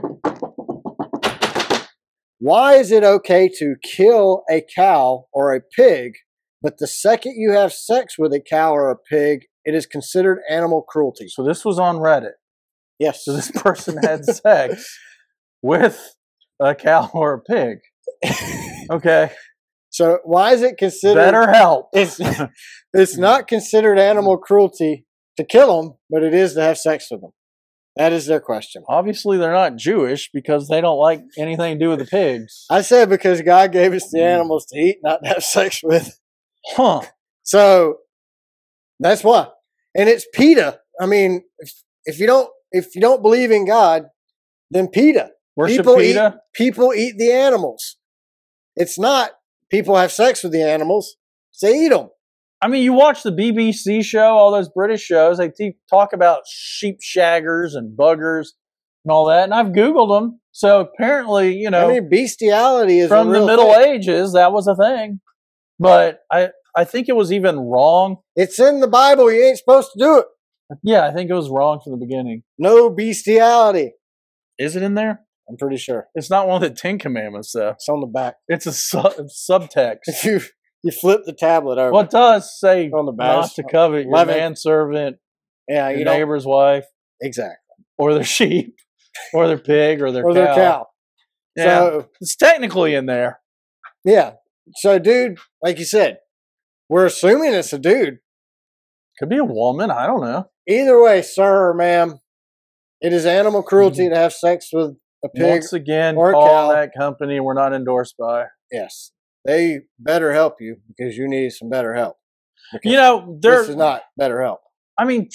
Why is it okay to kill a cow or a pig, but the second you have sex with a cow or a pig, it is considered animal cruelty? So this was on Reddit. Yes. So this person had sex with a cow or a pig. Okay. So why is it considered better help? It's not considered animal cruelty to kill them, but it is to have sex with them. That is their question. Obviously, they're not Jewish because they don't like anything to do with the pigs. I said because God gave us the animals to eat, not to have sex with. Huh. So that's why. And it's PETA. I mean, if you don't believe in God, then PETA. Worship PETA? People eat the animals. It's not people have sex with the animals. They eat them. I mean, you watch the BBC show, all those British shows, they talk about sheep shaggers and buggers and all that, and I've Googled them. So apparently, I mean, bestiality is from a real the Middle thing. Ages, that was a thing. But I think it was even wrong. It's in the Bible. You ain't supposed to do it. Yeah, I think it was wrong from the beginning. No bestiality. Is it in there? I'm pretty sure. It's not one of the 10 Commandments, though. It's on the back. It's a subtext. If you flip the tablet over. Well, it does say on the back, not to covet your manservant, your neighbor's wife. Exactly. Or their sheep, or their pig, or their cow. Their cow. Yeah. So, it's technically in there. Yeah. So, dude, like you said, we're assuming it's a dude. Could be a woman. I don't know. Either way, sir or ma'am, it is animal cruelty to have sex with a pig. Once again, or call a cow. that company we're not endorsed by. Yes. They better help you because you need some better help. Because this is not better help. I mean,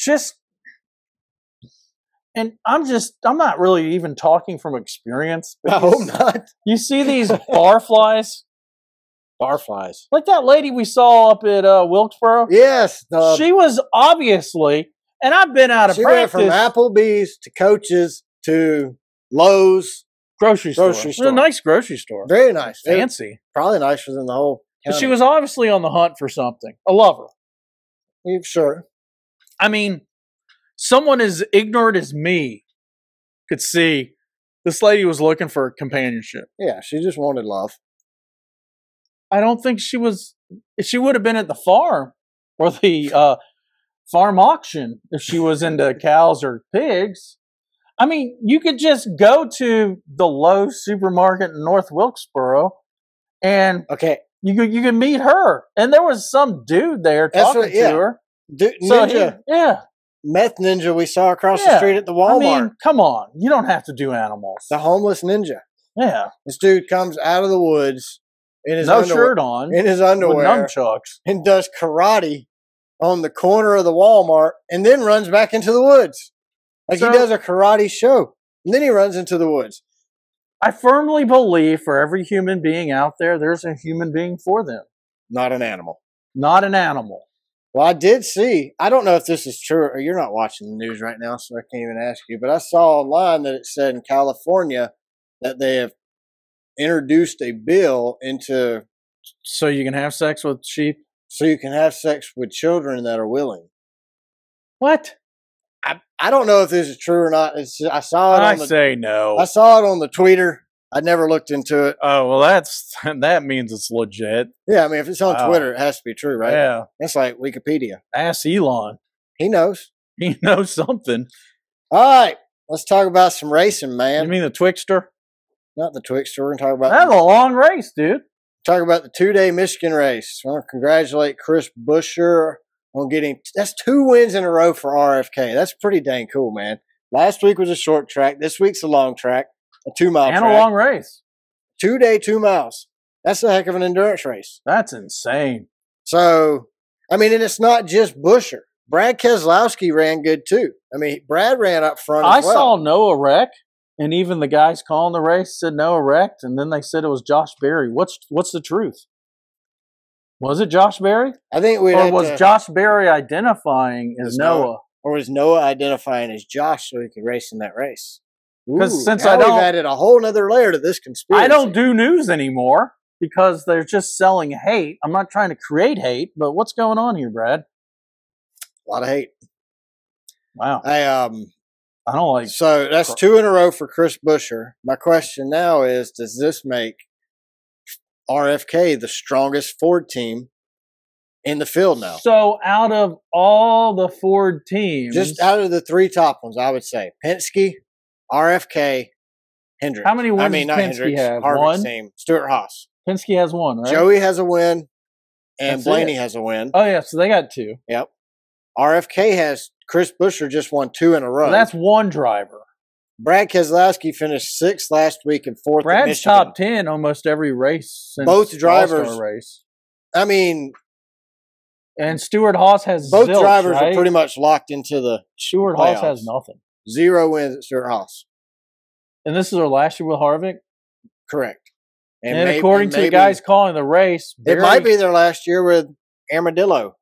and I'm not really even talking from experience. I hope not. You see these barflies? Barflies. Like that lady we saw up at Wilkesboro? Yes. She was obviously, and I've been out of practice. She went from Applebee's to Coach's to Lowe's. Grocery store. It was a nice grocery store. Very nice. Fancy. Probably nicer than the whole county. But she was obviously on the hunt for something. A lover. Sure. I mean, someone as ignorant as me could see this lady was looking for companionship. Yeah, she just wanted love. I don't think she was. She would have been at the farm or the farm auction if she was into cows or pigs. I mean, you could just go to the Lowe's supermarket in North Wilkesboro, and Okay, you could meet her. And there was some dude there That's talking what- yeah. to her. Ninja, So yeah, meth ninja we saw across the Yeah. street at the I Walmart. mean, come on, you don't have to do animals. The homeless ninja. Yeah, This dude comes out of the woods in his no underwear, shirt on, in his with underwear, nunchucks. and does karate on the corner of the Walmart, and then runs back into the woods. Like So- he does a karate show, and then he runs into the woods. I firmly believe for every human being out there, there's a human being for them, Not an animal. not an animal. Well, I did see. I don't know if this is true, or you're not watching the news right now, so I can't even ask you. But I saw online that it said in California that they have introduced a bill into So you can have sex with sheep? so you can have sex with children that are willing. What? I don't know if this is true or not. I saw it I on the say no. I saw it on the Twitter. I never looked into it. Oh well, that means it's legit. Yeah, I mean, if it's on Wow. Twitter, it has to be true, right? Yeah. It's like Wikipedia. Ask Elon. He knows. He knows something. All right, let's talk about some racing, man. You mean the Twixter? Not the Twixter. We're gonna talk about That's a long race, dude. talk about the 2-day Michigan race. I want to congratulate Chris Buescher on getting that's 2 wins in a row for RFK. That's pretty dang cool, man. Last week was a short track. This week's a long track, a 2-mile And track. a long race. 2-day, 2 miles. That's a heck of an endurance race. That's insane. So, I mean, and it's not just Buescher. Brad Keselowski ran good too. I mean, Brad ran up front I as well. saw Noah wreck, and even the guys calling the race said Noah wrecked, and then they said it was Josh Berry. What's the truth? Was it Josh Berry? I think we Or was Josh Berry identifying as Was Noah. Noah? or was Noah identifying as Josh so he could race in that race? 'Cause Ooh, since now I don't- we've added a whole nother layer to this conspiracy. I don't do news anymore because they're just selling hate. I'm not trying to create hate, but what's going on here, Brad? a lot of hate. Wow. I don't like. So that's 2 in a row for Chris Buescher. My question now is, does this make RFK the strongest Ford team in the field now? So out of all the Ford teams, Just out of the 3 top ones, I would say Penske, RFK, Hendricks. How many wins I mean, does not Penske Hendricks, have? Harvick's One? team. Stuart Haas. Penske has one, right? Joey has a win, and That's Blaney it. has a win. Oh yeah, so they got 2. Yep. RFK has Chris Buescher just won 2 in a row. So that's one driver. Brad Keselowski finished 6th last week and 4th at Brad's Michigan. top 10 almost every race since Both the drivers- All-Star race. I mean, And Stuart Haas has both zilch, drivers right? are pretty much locked into the Stuart Haas has playoffs. nothing. 0 wins at Stuart Haas. And this is our last year with Harvick. Correct. And may- according and to the maybe- guys calling the race, it Barry- might be their last year with Amarillo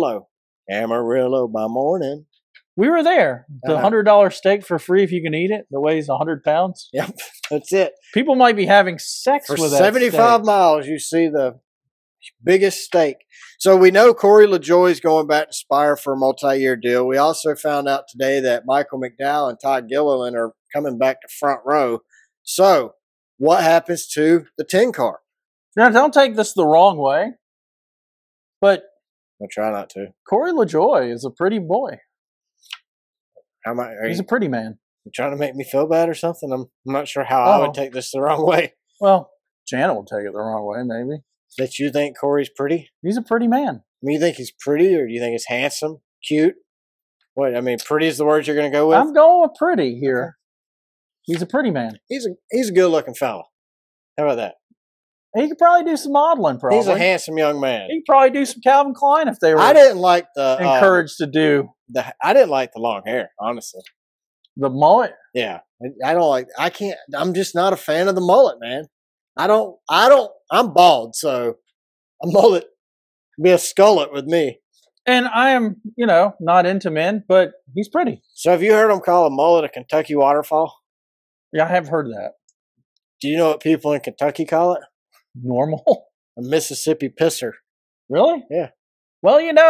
by morning. We were there. I The know. $100 steak for free if you can eat it. That weighs 100 pounds. Yep, that's it. People might be having sex For with that 75 steak. miles, you see the biggest stake. So we know Corey LaJoie is going back to Spire for a multi-year deal. We also found out today that Michael McDowell and Todd Gilliland are coming back to front row. So what happens to the 10 car? Now, don't take this the wrong way, but I'll try not to. Corey LaJoie is a pretty boy. How am I, are He's you a pretty man. trying to make me feel bad or something? I'm not sure how I Oh. would take this the wrong way. Well, Janet will take it the wrong way, maybe. That you think Corey's pretty? He's a pretty man. I mean, you think he's pretty, or do you think he's handsome, cute? What, I mean, pretty is the word you're going to go with? I'm going with pretty here. He's a pretty man. He's a good looking fella. How about that? He could probably do some modeling, probably. He's a handsome young man. He could probably do some Calvin Klein if they were I didn't like the encouraged to do I didn't like the long hair, honestly. the mullet. Yeah, I don't like. I can't. I'm just not a fan of the mullet, man. I'm bald, so a mullet be a skullet with me. And I am, not into men, but he's pretty. So have you heard him call a mullet a Kentucky waterfall? Yeah, I have heard that. Do you know what people in Kentucky call it? Normal. A Mississippi pisser. Really? Yeah. Well,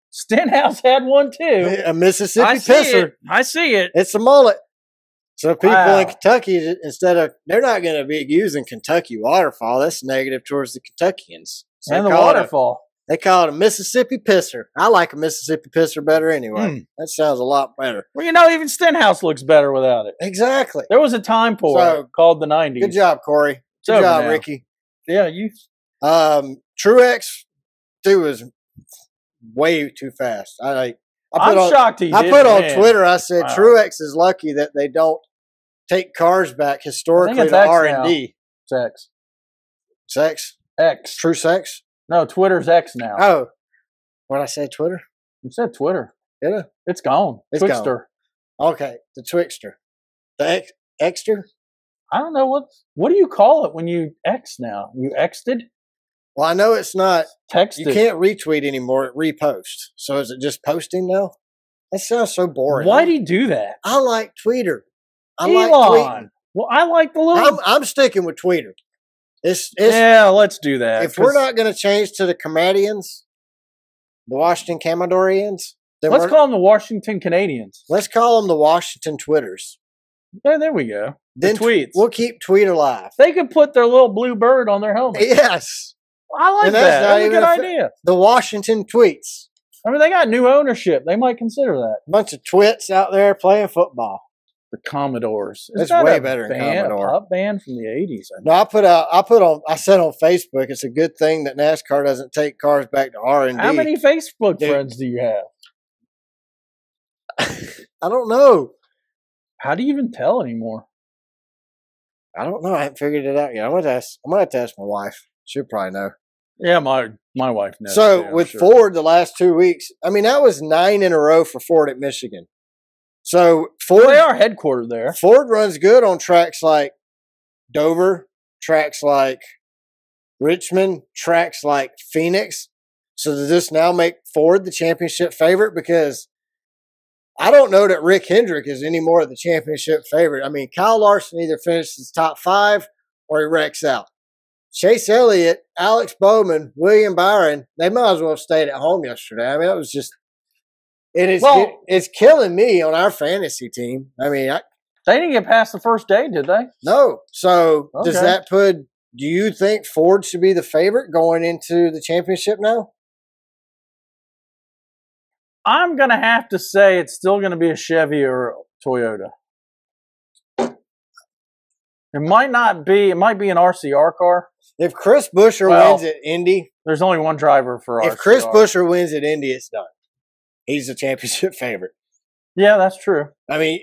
Stenhouse had one too. A Mississippi I see pisser. it. I see it. It's a mullet. So people in Wow. Kentucky, they're not going to be using Kentucky waterfall. That's negative towards the Kentuckians. So And the they call it waterfall. they call it a Mississippi pisser. I like a Mississippi pisser better anyway. Mm. That sounds a lot better. Well, you know, even Stenhouse looks better without it. Exactly. There was a time for So, it called the 90s. Good job, Corey. It's Good over job, now. Ricky. Yeah, you. Truex, dude, was way too fast. I I'm shocked he I did put on win. Twitter, I said, Wow. Truex is lucky that they don't take cars back historically it's to X R&D. Sex. Sex? X. True sex? No, Twitter's X now. Oh. What did I say, Twitter? You said Twitter. Yeah. It's gone. It's gone. Twixter. Okay, the Twixter. The Xter? I don't know what do you call it when you X now? You X'd? Well, I know it's not. Texted. You can't retweet anymore. It reposts. So is it just posting now? That sounds so boring. Why'd he do that? I like Tweeter. I Elon. like tweeting. Well, I like the little. I'm sticking with Tweeter. It's yeah, let's do that. if we're not going to change to the Canadians, the Washington Commodorians, then let's call them the Washington Canadians. let's call them the Washington Twitters. Yeah, there we go. Then the tweets. We'll keep Tweeter live. They could put their little blue bird on their helmet. Yes, I like And that's that. not That's a even good a idea. the Washington Tweets. I mean, they got new ownership. They might consider that. Bunch of twits out there playing football. The Commodores. That's Isn't that way a better than band, Commodore. A pop band from the 80s. No, I said on Facebook, it's a good thing that NASCAR doesn't take cars back to R&D. How many Facebook Dude. friends do you have? I don't know. How do you even tell anymore? I don't know. I haven't figured it out yet. I'm gonna have to ask my wife. She'll probably know. Yeah, my wife knows. So too, I'm with sure. Ford the last 2 weeks, I mean that was 9 in a row for Ford at Michigan. So Well, they are headquartered there. Ford runs good on tracks like Dover, tracks like Richmond, tracks like Phoenix. So does this now make Ford the championship favorite? Because I don't know that Rick Hendrick is any more the championship favorite. I mean, Kyle Larson either finishes top 5 or he wrecks out. Chase Elliott, Alex Bowman, William Byron, they might as well have stayed at home yesterday. I mean, it was just, it's killing me on our fantasy team. I mean, They didn't get past the first day, did they? no. So does Okay. that do you think Ford should be the favorite going into the championship now? I'm going to have to say it's still going to be a Chevy or a Toyota. It might not be. It might be an RCR car. If Chris Buescher Well, wins at Indy, There's only one driver for RCR. if Chris Buescher wins at Indy, it's done. He's the championship favorite. Yeah, that's true. I mean,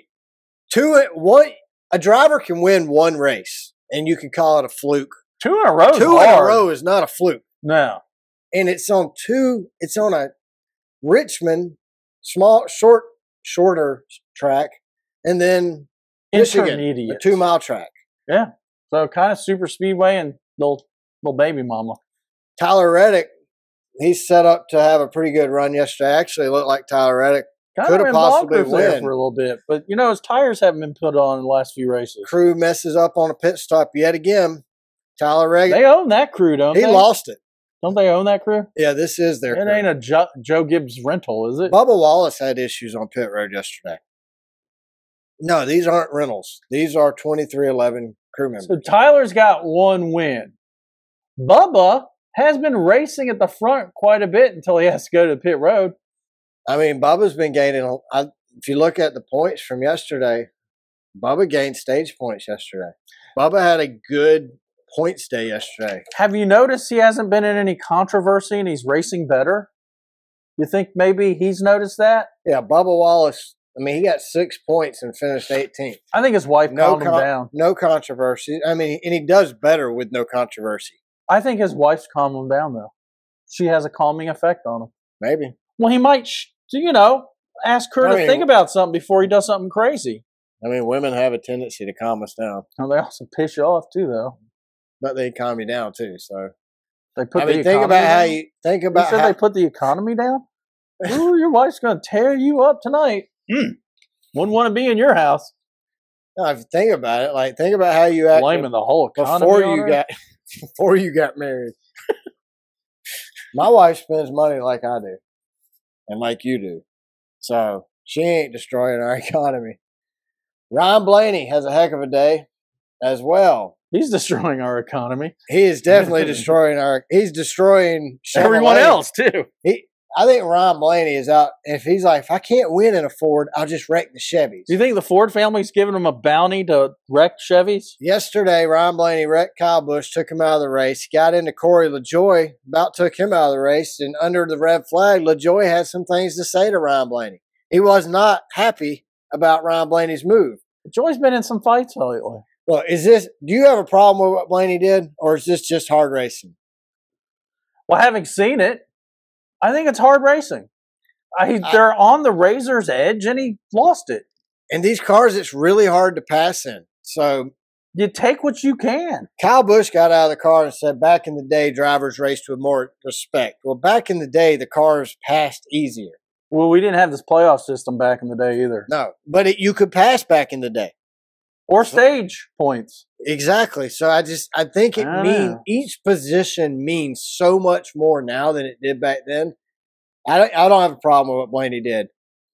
a driver can win one race, and you can call it a fluke. 2 in a row. 2 in a row is not a fluke, No. and it's on a Richmond shorter track, and then Michigan, a Intermediate. 2-mile track. Yeah. So kind of super speedway and little baby mama. Tyler Reddick, he's set up to have a pretty good run yesterday. Actually, looked like Tyler Reddick Kind could of have been possibly bonkers there win. for a little bit, but you know his tires haven't been put on in the last few races. Crew messes up on a pit stop yet again. Tyler Reddick, They own that crew, don't he they? lost it. Don't they own that crew? Yeah, this is their It crew. ain't a Joe Gibbs rental, is it? Bubba Wallace had issues on pit road yesterday. No, these aren't rentals. These are 2311 crew members. So Tyler's got one win. Bubba has been racing at the front quite a bit until he has to go to the pit road. I mean, Bubba's been gaining. If you look at the points from yesterday, Bubba gained stage points yesterday. Bubba had a good points day yesterday. Have you noticed he hasn't been in any controversy and he's racing better? You think maybe he's noticed that? Yeah, Bubba Wallace. I mean, he got 6 points and finished 18th. I think his wife calmed him down. No controversy. I mean, and he does better with no controversy. I think his wife's calmed him down, though. She has a calming effect on him. Maybe. Well, he might, ask her to think about something before he does something crazy. I mean, women have a tendency to calm us down, Well, they also piss you off, too, though. but they calm you down too. So They put I the mean, think economy about how down? you think You about said how they put the economy down? Ooh, your wife's going to tear you up tonight. Wouldn't want to be in your house. no, if you think about it. Like think about how you acted Blaming the whole economy before on you her. before you got married. My wife spends money like I do. and like you do. So she ain't destroying our economy. Ryan Blaney has a heck of a day as well. He's destroying our economy. He is definitely destroying he's destroying everyone else too. I think Ryan Blaney is out. If he's like, if I can't win in a Ford, I'll just wreck the Chevys. Do you think the Ford family's giving him a bounty to wreck Chevys? Yesterday, Ryan Blaney wrecked Kyle Busch, took him out of the race, got into Corey LaJoie, about took him out of the race, and under the red flag, LaJoie had some things to say to Ryan Blaney. He was not happy about Ryan Blaney's move. LaJoie's been in some fights lately. Well, do you have a problem with what Blaney did, or is this just hard racing? Well, having seen it, I think it's hard racing. They're on the razor's edge, and he lost it. And these cars, it's really hard to pass in. So you take what you can. Kyle Busch got out of the car and said, back in the day, drivers raced with more respect. Well, back in the day, the cars passed easier. Well, we didn't have this playoff system back in the day either. No, but you could pass back in the day. Or stage points. Exactly. So I think each position means so much more now than it did back then. I don't have a problem with what Blaney did.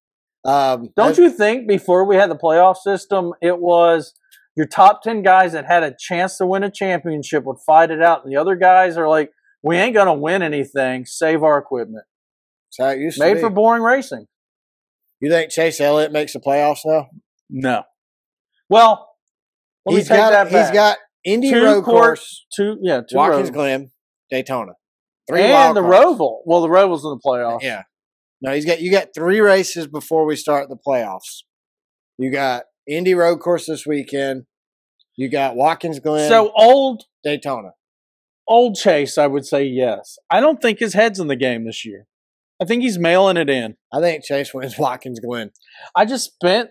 Don't you think before we had the playoff system, it was your top 10 guys that had a chance to win a championship would fight it out, and the other guys are like, we ain't going to win anything, save our equipment. That's how it used to be. Made for boring racing. You think Chase Elliott makes the playoffs now? No. Well, he's got Indy Road Course, two Watkins Glen, Daytona, and the Roval. Well, the Roval's in the playoffs. Yeah. No, you got 3 races before we start the playoffs. You got Indy Road Course this weekend. You got Watkins Glen. So Daytona. Old Chase, I would say yes. I don't think his head's in the game this year. I think he's mailing it in. I think Chase wins Watkins Glen. I just spent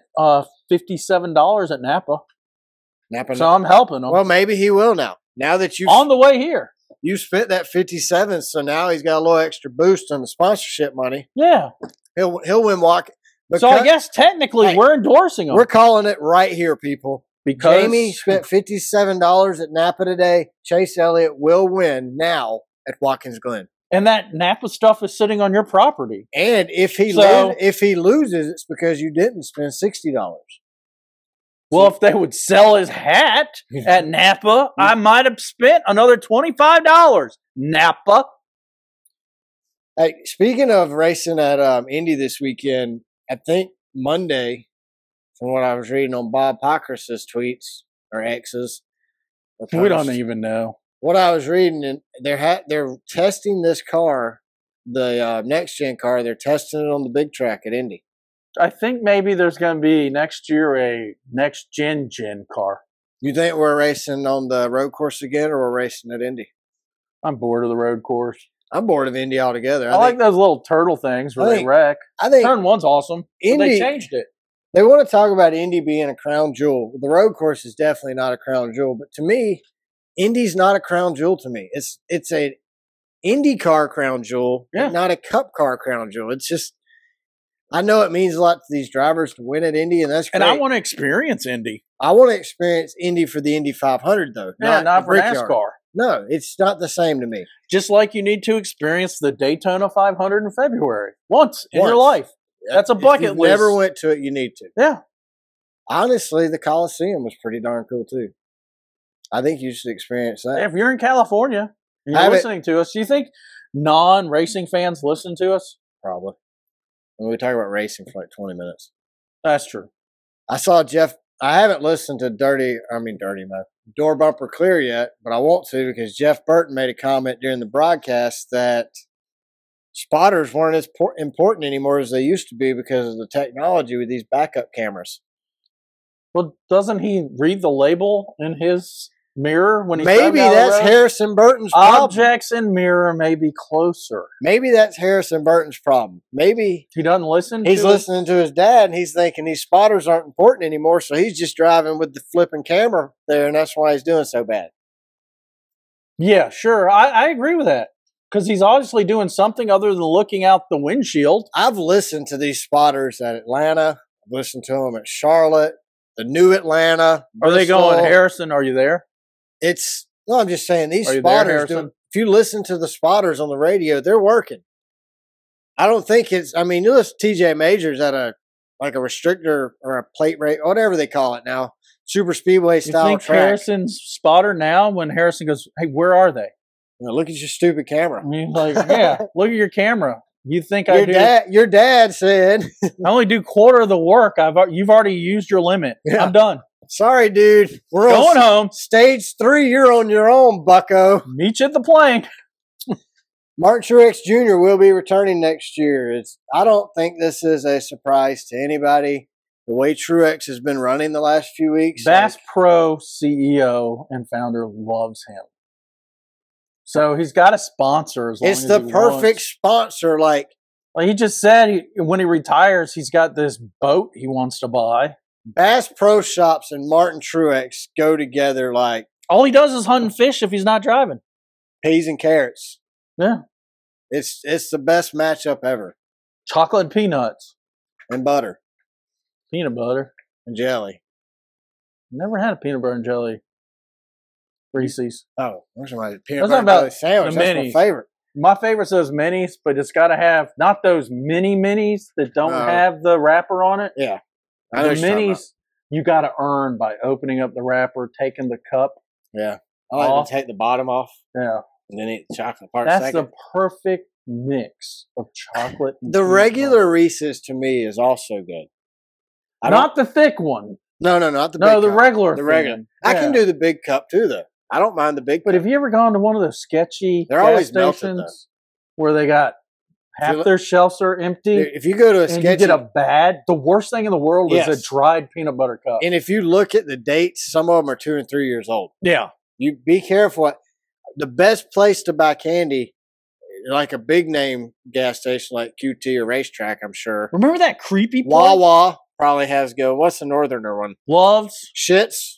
$57 at Napa. So I'm helping him. Well, maybe he will now. Now that you on the way here, you spent that 57, so now he's got a little extra boost on the sponsorship money. Yeah, he'll win Watkins. So I guess technically we're endorsing him. We're calling it right here, people. Because Jamie spent $57 at Napa today. Chase Elliott will win now at Watkins Glen. And that Napa stuff is sitting on your property. And if he loses, it's because you didn't spend $60. Well, if they would sell his hat at Napa, I might have spent another $25. Napa. Hey, speaking of racing at Indy this weekend, I think Monday, from what I was reading on Bob Pockrass's tweets or X's, we don't even know what I was reading. And they're testing this car, the next gen car. They're testing it on the big track at Indy. I think maybe there's going to be next year a next gen car. You think we're racing on the road course again, or we're racing at Indy? I'm bored of the road course. I'm bored of Indy altogether. I like those little turtle things where they wreck. I think Turn 1's awesome. Indy, they changed it. They want to talk about Indy being a crown jewel. The road course is definitely not a crown jewel, but to me, Indy's not a crown jewel to me. It's a IndyCar crown jewel, not a Cup car crown jewel. It's just, I know it means a lot to these drivers to win at Indy, and that's great. And I want to experience Indy. I want to experience Indy for the Indy 500, though. Not for NASCAR. No, it's not the same to me. Just like you need to experience the Daytona 500 in February. Once in your life. That's a bucket list. If you never went to it, you need to. Yeah. Honestly, the Coliseum was pretty darn cool, too. I think you should experience that. If you're in California and you're listening to us, do you think non-racing fans listen to us? Probably. And we talk about racing for like 20 minutes. That's true. I saw Jeff. I haven't listened to Door Bumper Clear yet, but I want to because Jeff Burton made a comment during the broadcast that spotters weren't as important anymore as they used to be because of the technology with these backup cameras. Well, doesn't he read the label in his mirror when he's maybe that's Harrison Burton's problem. Objects in mirror may be closer. Maybe that's Harrison Burton's problem. Maybe he doesn't listen. He's listening to his dad, and he's thinking these spotters aren't important anymore, so he's just driving with the flipping camera there, and that's why he's doing so bad. Yeah, sure. I agree with that because he's obviously doing something other than looking out the windshield. I've listened to these spotters at Atlanta. I've listened to them at Charlotte, the new Atlanta. Are they going, Harrison, are you there? I'm just saying these spotters, if you listen to the spotters on the radio, they're working. I don't think it's. I mean, you listen to TJ Majors at a restrictor or a plate rate, whatever they call it now, super speedway style You think track. Harrison's spotter now when Harrison goes, "Hey, where are they?" Now, look at your stupid camera. I mean, like, yeah, look at your camera. You think Your dad said, I only do quarter of the work. You've already used your limit. Yeah. I'm done. "Sorry, dude, we're Going on home. stage 3. You're on your own, Bucko." Meet you at the plane. Martin Truex Jr. will be returning next year. I don't think this is a surprise to anybody. The way Truex has been running the last few weeks. Bass Pro CEO and founder loves him. So he's got a sponsor. It's the perfect sponsor. Like he just said, when he retires, he's got this boat he wants to buy. Bass Pro Shops and Martin Truex go together like all he does is hunt and fish if he's not driving. Peas and carrots. Yeah. It's the best matchup ever. Chocolate and peanuts. And butter. Peanut butter. And jelly. Never had a peanut butter and jelly. Reese's. Oh, there's my peanut butter and jelly sandwich. That's my favorite. My favorite's those minis, but it's got to have not those mini minis that don't have the wrapper on it. Yeah. The minis you got to earn by opening up the wrapper, taking the cup. Yeah. I like to take the bottom off. Yeah. And then eat the chocolate part. That's the perfect mix of chocolate. And the regular Reese's to me is also good. Not the thick one. No, not the big cup. Regular. The regular. Yeah. I can do the big cup too, though. I don't mind the big But cup. have you ever gone to one of those sketchy They're gas always stations melted, where they got half their shelves are empty? If you go to a and sketchy, you get a the worst thing in the world is a dried peanut butter cup. And if you look at the dates, some of them are 2 and 3 years old. Yeah. You be careful. The best place to buy candy, like a big name gas station like QT or Racetrack, I'm sure. Remember that creepy place? Wawa probably has go. What's the northerner one? Loves. Shits,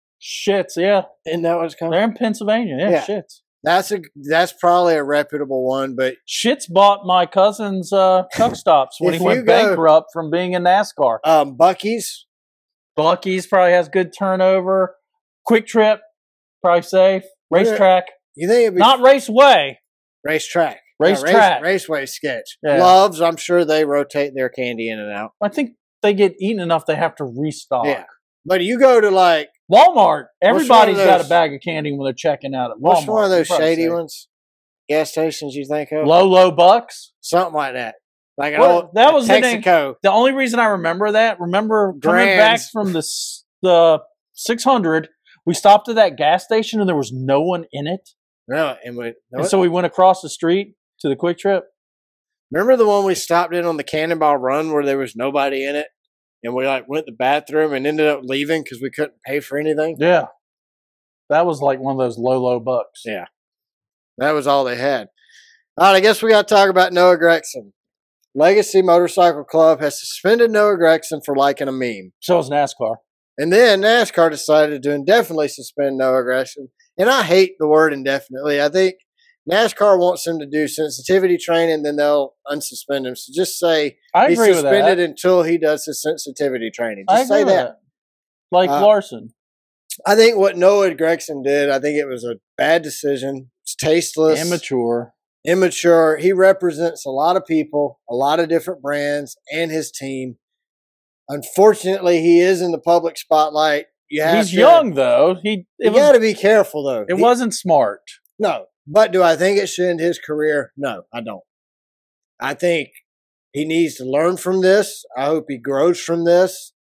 yeah. Isn't that what it's called? They're in Pennsylvania. Yeah, Shits. That's probably a reputable one, but Shits bought my cousin's truck stops when he went bankrupt from being in NASCAR. Buc-ee's probably has good turnover. Quick Trip, probably safe. Racetrack. You think it'd be not Raceway? Racetrack. Racetrack. Raceway sketch. Yeah. Loves, I'm sure they rotate their candy in and out. I think they get eaten enough they have to restock. Yeah. But you go to like Walmart, everybody's got a bag of candy when they're checking out at Walmart. What's one of those shady ones? Gas stations you think of? Low Bucks? Something like that. Like that was Texaco. The only reason I remember that, coming back from the 600, we stopped at that gas station and there was no one in it. No, and so we went across the street to the Quick Trip. Remember the one we stopped in on the Cannonball Run where there was nobody in it? And we went to the bathroom and ended up leaving because we couldn't pay for anything? Yeah. That was like one of those low bucks. Yeah. That was all they had. All right, I guess we got to talk about Noah Gragson. Legacy Motorcycle Club has suspended Noah Gragson for liking a meme. So is NASCAR. And then NASCAR decided to indefinitely suspend Noah Gragson. And I hate the word indefinitely. I think NASCAR wants him to do sensitivity training, then they'll unsuspend him. So just say he's suspended until he does his sensitivity training. Just say that. Like Larson. I think what Noah Gragson did, I think it was a bad decision. It's tasteless. Immature. He represents a lot of people, a lot of different brands, and his team. Unfortunately, he is in the public spotlight. He's young, though. You got to be careful, though. It wasn't smart. No. But do I think it should end his career? No, I don't. I think he needs to learn from this. I hope he grows from this.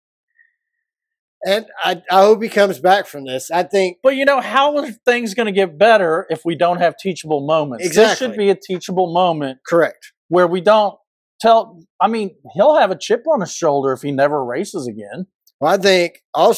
And I hope he comes back from this. I think. But, how are things going to get better if we don't have teachable moments? Exactly. This should be a teachable moment. Correct. Where we don't he'll have a chip on his shoulder if he never races again. Well, I think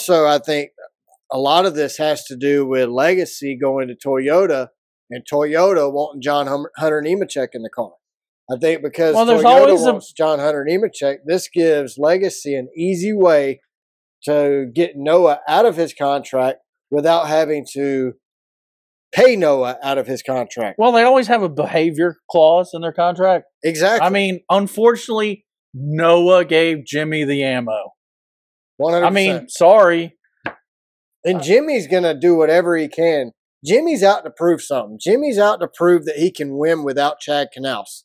a lot of this has to do with Legacy going to Toyota and Toyota wanting John Hunter Nemechek in the car. I think because Toyota wants John Hunter Nemechek, this gives Legacy an easy way to get Noah out of his contract without having to pay Noah out of his contract. Well, they always have a behavior clause in their contract. Exactly. Unfortunately, Noah gave Jimmy the ammo. 100%. Sorry. And Jimmy's going to do whatever he can. Jimmy's out to prove something. Jimmy's out to prove that he can win without Chad Knaus.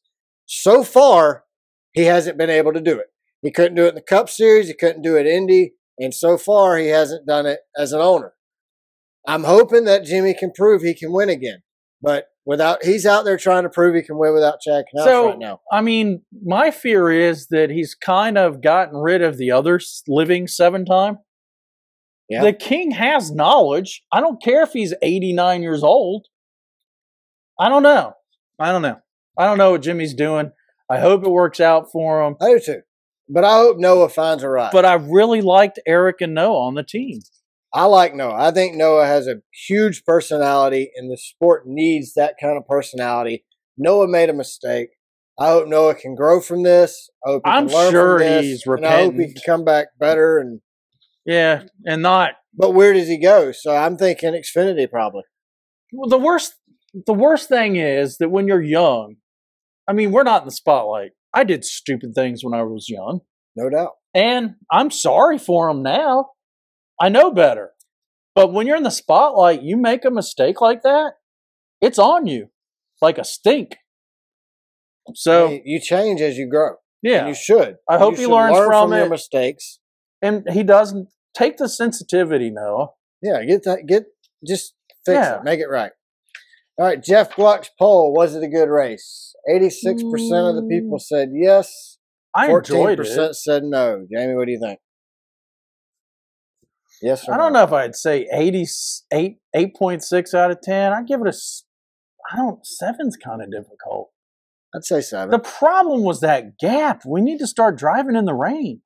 So far, he hasn't been able to do it. He couldn't do it in the Cup Series. He couldn't do it in Indy. And so far, he hasn't done it as an owner. I'm hoping that Jimmy can prove he can win again. But he's out there trying to prove he can win without Chad Knaus right now. I mean, my fear is that he's kind of gotten rid of the other living 7-time. Yeah. The King has knowledge. I don't care if he's 89 years old. I don't know. I don't know what Jimmy's doing. I hope it works out for him. I do too. But I hope Noah finds a ride. But I really liked Eric and Noah on the team. I like Noah. I think Noah has a huge personality, and the sport needs that kind of personality. Noah made a mistake. I hope Noah can grow from this. I hope he can learn from this. He's repentant. And I hope he can come back better. And not. But where does he go? So I'm thinking Xfinity probably. Well, the worst thing is that when you're young, I mean, we're not in the spotlight. I did stupid things when I was young. No doubt. And I'm sorry for them now. I know better. But when you're in the spotlight, you make a mistake like that, it's on you like a stink. So you change as you grow. Yeah. And you should. I hope he learns from your mistakes. And he doesn't take the sensitivity, Noah. Yeah, just fix it. Make it right. All right, Jeff Gluck's poll. Was it a good race? 86% of the people said yes. I enjoyed it. 14% said no. Jamie, what do you think? Yes or no? I don't know if I'd say 8.6 out of 10. I'd give it 7's kind of difficult. I'd say 7. The problem was that gap. We need to start driving in the rain.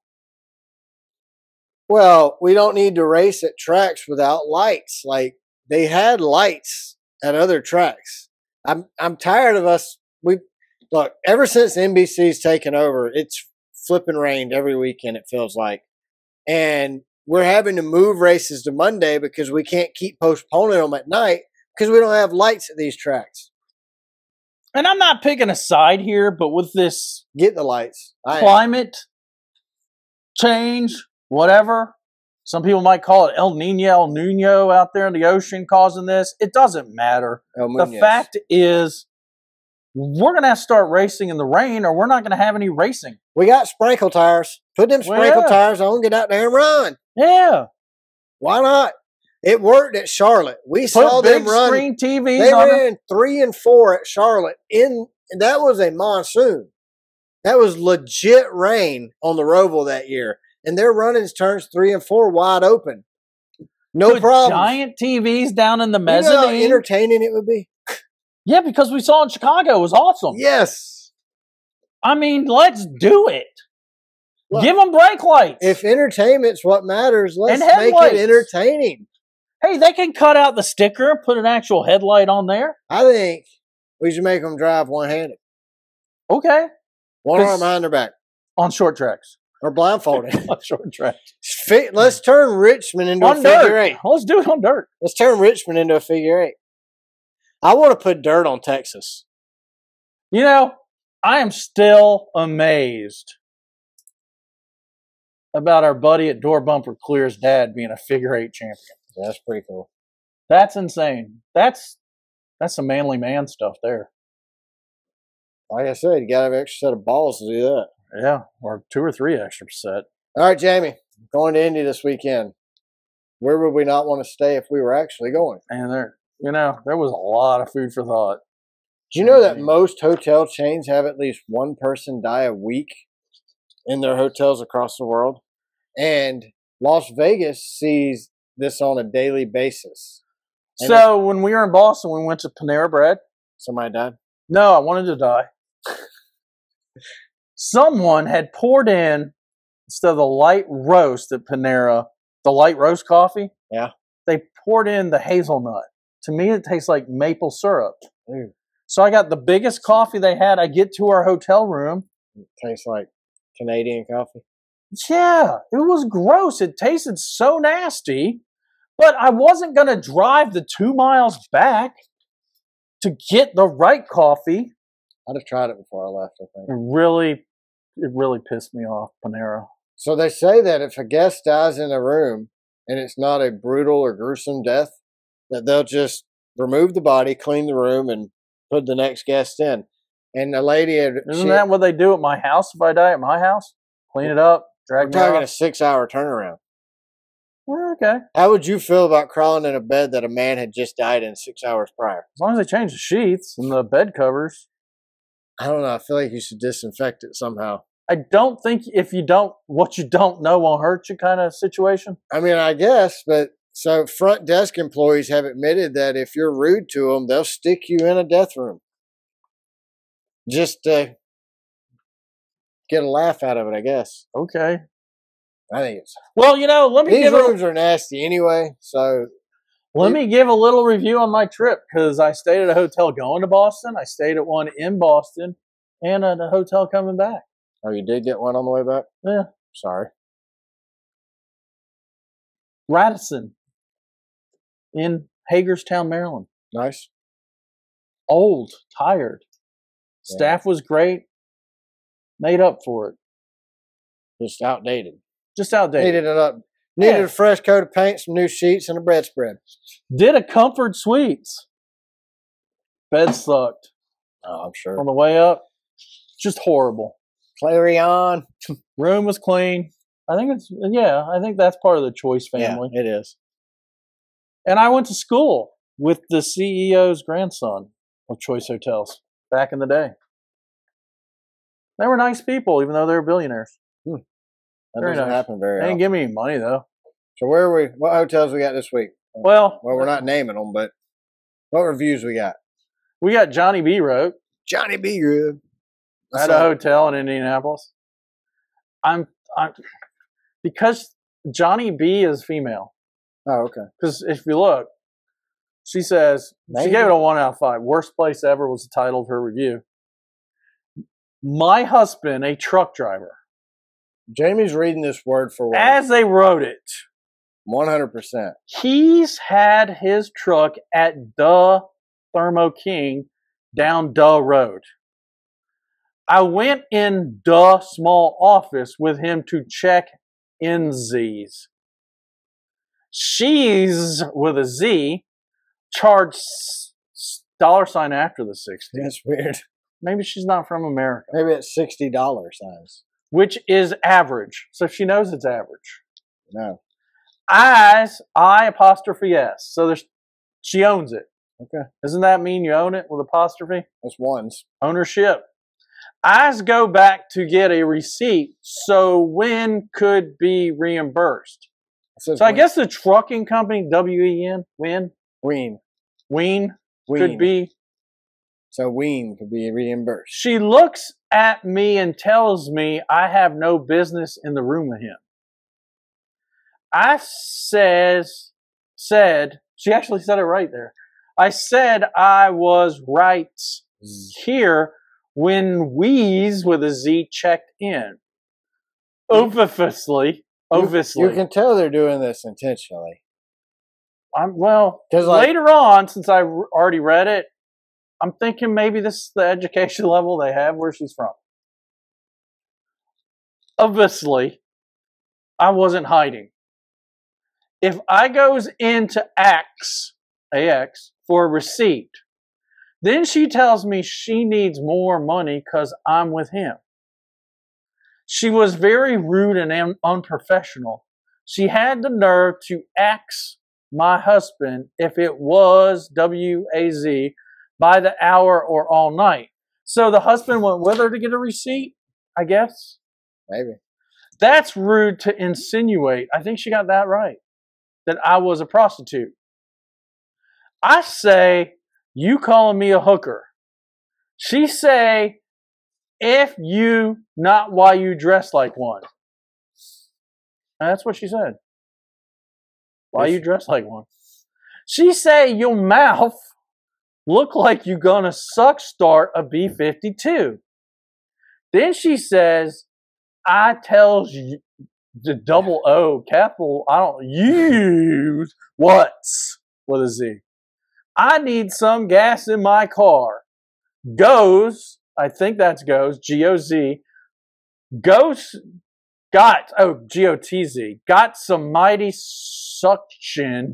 Well, we don't need to race at tracks without lights. Like, they had lights at other tracks. I'm tired of us. Look, ever since NBC's taken over, it's flipping rained every weekend, it feels like. And we're having to move races to Monday because we can't keep postponing them at night because we don't have lights at these tracks. And I'm not picking a side here, but with this get the lights. Climate change, whatever. Some people might call it El Nino out there in the ocean causing this. It doesn't matter. The fact is, we're going to have to start racing in the rain or we're not going to have any racing. We got sprinkle tires. Put them sprinkle tires on, get out there and run. Yeah. Why not? It worked at Charlotte. We saw them run. Screen TVs they ran 3 and 4 at Charlotte. That was a monsoon. That was legit rain on the Roval that year. And they're running turns 3 and 4 wide open. No problem. Giant TVs down in the mezzanine. You know how entertaining it would be? Yeah, because we saw in Chicago. It was awesome. Yes. I mean, let's do it. Look, give them brake lights. If entertainment's what matters, let's make it entertaining. Hey, they can cut out the sticker and put an actual headlight on there. I think we should make them drive one-handed. Okay. One arm behind their back. On short tracks. Or blindfolded. On short tracks. Let's turn Richmond into a figure 8. Let's do it on dirt. Let's turn Richmond into a figure 8. I want to put dirt on Texas. You know, I am still amazed about our buddy at Door Bumper Clear's dad being a figure 8 champion. That's pretty cool. That's insane. That's some manly man stuff there. Like I said, you got to have an extra set of balls to do that. Yeah, or 2 or 3 extra set. All right, Jamie, going to Indy this weekend. Where would we not want to stay if we were actually going? And there was a lot of food for thought. Do you know that most hotel chains have at least one person die a week in their hotels across the world? And Las Vegas sees this on a daily basis. And so when we were in Boston, we went to Panera Bread. Somebody died? No, I wanted to die. Someone had poured in, instead of the light roast at Panera, the light roast coffee. Yeah. They poured in the hazelnut. To me, it tastes like maple syrup. Ooh. So I got the biggest coffee they had. I get to our hotel room. It tastes like Canadian coffee. Yeah, it was gross. It tasted so nasty. But I wasn't going to drive the 2 miles back to get the right coffee. I'd have tried it before I left, I think. It really pissed me off, Panera. So they say that if a guest dies in a room and it's not a brutal or gruesome death, that they'll just remove the body, clean the room, and put the next guest in. And the lady had. Isn't that what they do at my house if I die at my house? Clean it up, drag We're me talking a off. 6-hour turnaround. Well, okay. How would you feel about crawling in a bed that a man had just died in 6 hours prior? As long as they change the sheets and the bed covers. I don't know. I feel like you should disinfect it somehow. I don't think if you don't, what you don't know won't hurt you kind of situation. I mean, I guess, but so front desk employees have admitted that if you're rude to them, they'll stick you in a death room. Just to get a laugh out of it, I guess. Okay. I think it's. Well, you know, These rooms are nasty anyway, so. Let me give a little review on my trip because I stayed at a hotel going to Boston. I stayed at one in Boston and at a hotel coming back. Oh, you did get one on the way back? Yeah. Sorry. Radisson in Hagerstown, Maryland. Nice. Old, tired. Staff was great. Made up for it. Just outdated. Just outdated. Needed it up. Needed a fresh coat of paint, some new sheets, and a bread spread. Did a comfort suites. Bed sucked. Oh, I'm sure. On the way up, just horrible. Clarion. Room was clean. I think that's part of the Choice family. Yeah, it is. And I went to school with the CEO's grandson of Choice Hotels back in the day. They were nice people, even though they were billionaires. That doesn't happen very They often. didn't give me any money, though. So where are we? What hotels we got this week? Well, we're not naming them, but what reviews we got? We got Johnny B. wrote. Johnny B. Good. At a hotel in Indianapolis. Because Johnny B. is female. Oh, okay. Because if you look, she says, she gave it a 1 out of 5. Worst place ever was the title of her review. My husband, a truck driver. Jamie's reading this word for word. As they wrote it. 100%. He's had his truck at the Thermo King down the road. I went in the small office with him to check INZs. She's, with a Z, charged $sign after the 60. That's weird. Maybe she's not from America. Maybe it's $60 signs. Which is average. So she knows it's average. No. I apostrophe S. So she owns it. Okay. Doesn't that mean you own it with apostrophe? That's ones. Ownership. Eyes go back to get a receipt. So when could be reimbursed? So I guess the trucking company, W-E-N, Ween could be. So Ween could be reimbursed. She looks at me and tells me I have no business in the room with him. I said, she actually said it right there. I said I was right here when Weeze with a Z checked in. Obviously. You can tell they're doing this intentionally. Later on, since I already read it, I'm thinking maybe this is the education level they have where she's from. Obviously, I wasn't hiding. If I goes into AX for a receipt, then she tells me she needs more money because I'm with him. She was very rude and unprofessional. She had the nerve to ask my husband if it was WAZ by the hour or all night. So the husband went with her to get a receipt, I guess. Maybe. That's rude to insinuate. I think she got that right. That I was a prostitute. I say, you calling me a hooker. She say, if you, not why you dress like one. And that's what she said. Why you dress like one? She say, your mouth look like you gonna suck start a B-52. Then she says, I tells you, the double O, capital, I don't use what's with a Z. I need some gas in my car. Goes, I think that's goes, G-O-Z. Goes, G-O-T-Z. Got some mighty suction,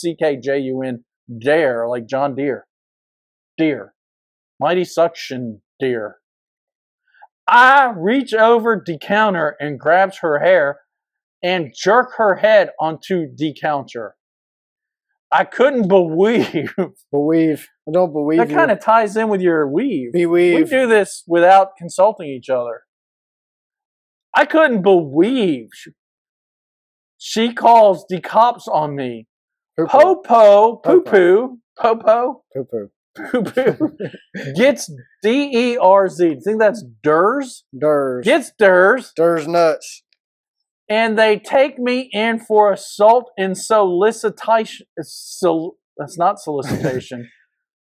S-U-C-K-J-U-N, dare, like John Deere. Deere. Mighty suction dear. I reach over the counter and grabs her hair and jerk her head onto the counter. I couldn't believe. I don't believe That kind of ties in with your weave. Be We weave. do this without consulting each other. I couldn't believe she calls the cops on me. Popo, poo-poo, Popo, Poo-poo. poo-poo, gets D-E-R-Z. Do you think that's DERS? Durs. Gets DERS. Durs nuts. And they take me in for assault and solicitation. That's not solicitation.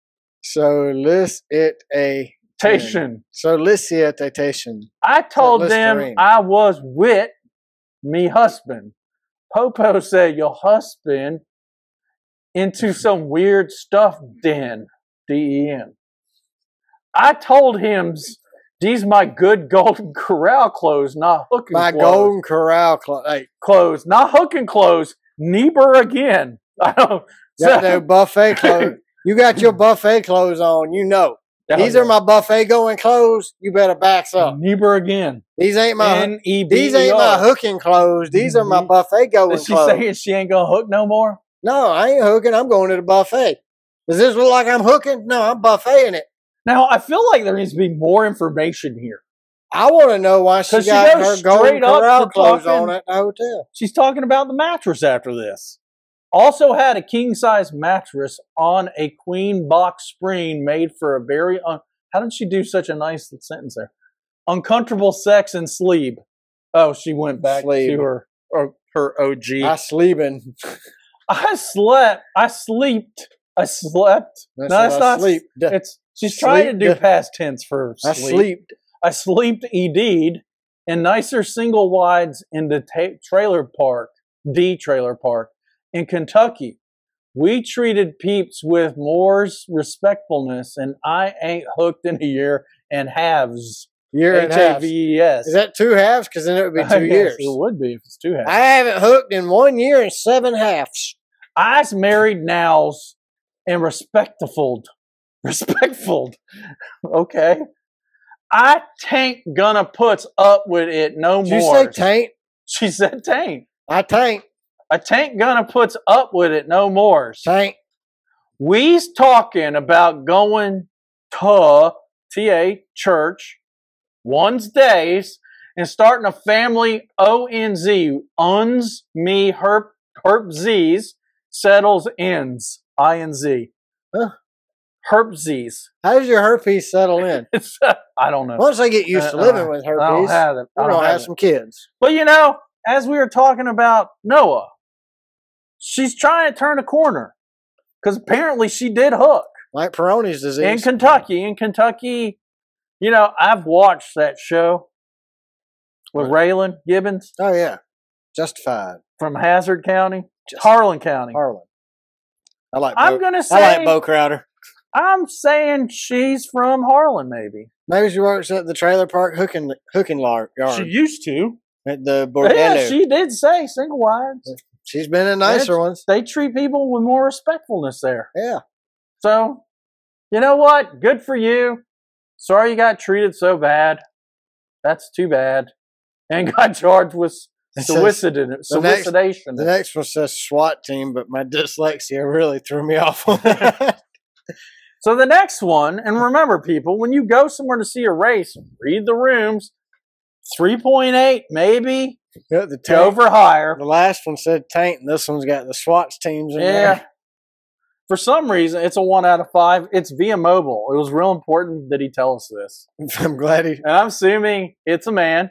Solicitation. Solicitation. I told them Listerine. I was with me husband. Popo said your husband into some weird stuff den. D-E-N. I told him these my good Golden Corral clothes, not hooking My clothes. Golden Corral Clothes, not hooking clothes. Neber again. I don't. got no buffet clothes. You got your buffet clothes on, you know. These are my buffet going clothes. You better back up. Neber again. These ain't my N-E-B-E-R. these ain't my hooking clothes. These are my buffet going Is she clothes. saying she ain't gonna hook no more? No, I ain't hooking. I'm going to the buffet. Does this look like I'm hooking? No, I'm buffeting it. Now I feel like there needs to be more information here. I want to know why she 'Cause she got goes her Golden straight up Corral to clothes talking- on at the hotel. She's talking about the mattress after this. Also had a king-size mattress on a queen box spring made for a very... how did she do such a nice sentence there? Uncomfortable sex and sleep. Oh, she went back Sleep. to her OG. I sleeping. I slept. That's No, that's what I not... sleep. She's trying to do Sleep. past tense for I sleep. sleeped. I sleeped indeed in nicer single wides in the trailer park, in Kentucky. We treated peeps with more respectfulness, and I ain't hooked in a year and halves. Year and halves. H-A-V-E-S. Is that 2 halves? Because then it would be 2 Yes, years. It would be if it's 2 halves. I haven't hooked in 1 year and 7 halves. I's married nows and respectful. Okay. I tain't gonna put up with it no Did more. you say taint? She said tain't. I taint. I tain't gonna put up with it no more. Taint. We's talking about going to T.A. church one's days and starting a family O-N-Z. Uns, me, herp Z's, settles ends. I-N-Z. Huh. Herpsies. How does your herpes settle in? It's, I don't know. Once I get used to living with I don't herpes, have it. we're going to have some kids. But you know, as we were talking about Noah, she's trying to turn a corner because apparently she did hook Like Peyronie's disease. in Kentucky. In Kentucky, you know, I've watched that show with Raylan Gibbons Oh, yeah. Justified. from Hazard County, Just Harlan County. Harlan. I like I'm Bo. gonna I say like Bo Crowder. I'm saying she's from Harlan, maybe. Maybe she works at the trailer park hooking yard She used to. at the bordello. Yeah, she did say single wides. She's been in nicer ones. They treat people with more respectfulness there. Yeah. So, you know what? Good for you. Sorry you got treated so bad. That's too bad. And got charged with solicitation. The next one says SWAT team, but my dyslexia really threw me off on that. So the next one, and remember people, when you go somewhere to see a race, read the rooms. 3.8, maybe. Yeah, the Go for higher. The last one said taint, and this one's got the SWAT teams in Yeah. there. For some reason, it's a 1 out of 5. It's via mobile. It was real important that he tell us this. I'm glad he. And I'm assuming it's a man.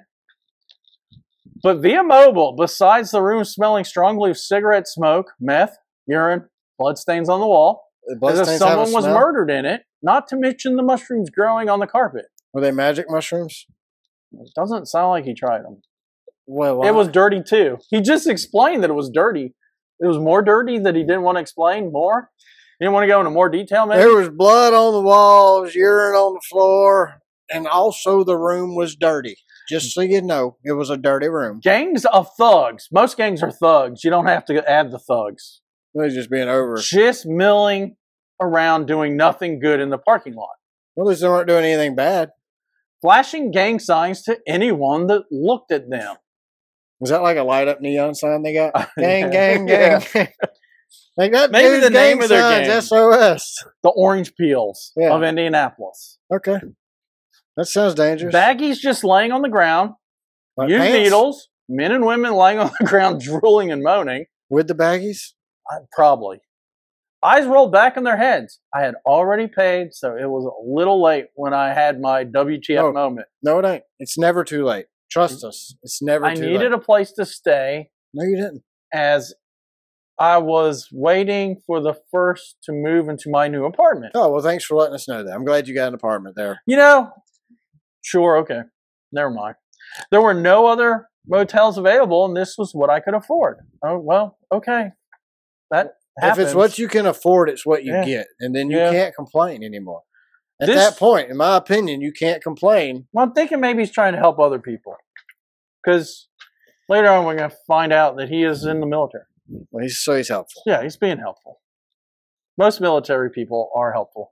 But via mobile, besides the room smelling strongly of cigarette smoke, meth, urine, bloodstains on the wall, as if someone was murdered in it, not to mention the mushrooms growing on the carpet. Were they magic mushrooms? It doesn't sound like he tried them. Well, It was dirty too. He just explained that it was dirty. It was more dirty that he didn't want to explain more. He didn't want to go into more detail, maybe? There was blood on the walls, urine on the floor, and also the room was dirty. Just so you know, it was a dirty room. Gangs of thugs. Most gangs are thugs. You don't have to add the thugs. It was just being over. Just milling around doing nothing good in the parking lot. Well, at least they weren't doing anything bad. Flashing gang signs to anyone that looked at them. Was that like a light up neon sign they got? Gang, Yeah. gang, gang. Like that. Maybe dude, the name gang of their signs, gang. SOS. The Orange Peels Yeah. of Indianapolis. Okay. That sounds dangerous. Baggies just laying on the ground. Like Used pants? needles. Men and women laying on the ground, drooling and moaning. With the baggies? Probably. Eyes rolled back in their heads. I had already paid, so it was a little late when I had my WTF moment. No, it ain't. It's never too late. Trust us. It's never I too late. needed a place to stay No, you didn't. as I was waiting for the first to move into my new apartment. Oh, well, thanks for letting us know that. I'm glad you got an apartment there. You know, sure, okay. Never mind. There were no other motels available, and this was what I could afford. Oh, well, okay. That happens. If it's what you can afford, it's what you Yeah. get. And then you Yeah. can't complain anymore. At This- that point, in my opinion, you can't complain. Well, I'm thinking maybe he's trying to help other people. Because later on, we're going to find out that he is in the military. Well, he's helpful. Yeah, he's being helpful. Most military people are helpful.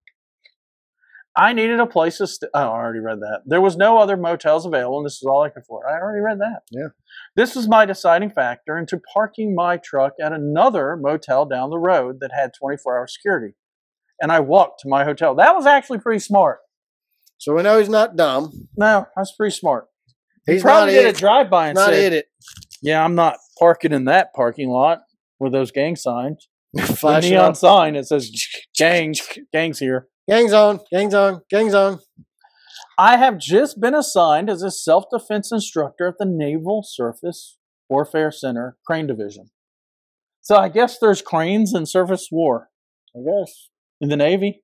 I needed a place to stay. Oh, I already read that. There was no other motels available, and this is all I could afford. I already read that. Yeah. This was my deciding factor into parking my truck at another motel down the road that had 24-hour security. And I walked to my hotel. That was actually pretty smart. So we know he's not dumb. No, that's pretty smart. He He's probably not did a it. drive-by and Not said, it. yeah, I'm not parking in that parking lot with those gang signs. The Flashing neon up. sign that says gangs here. Gangs on. Gangs on. Gangs on. I have just been assigned as a self-defense instructor at the Naval Surface Warfare Center Crane Division. So I guess there's cranes in surface war I guess. in the Navy.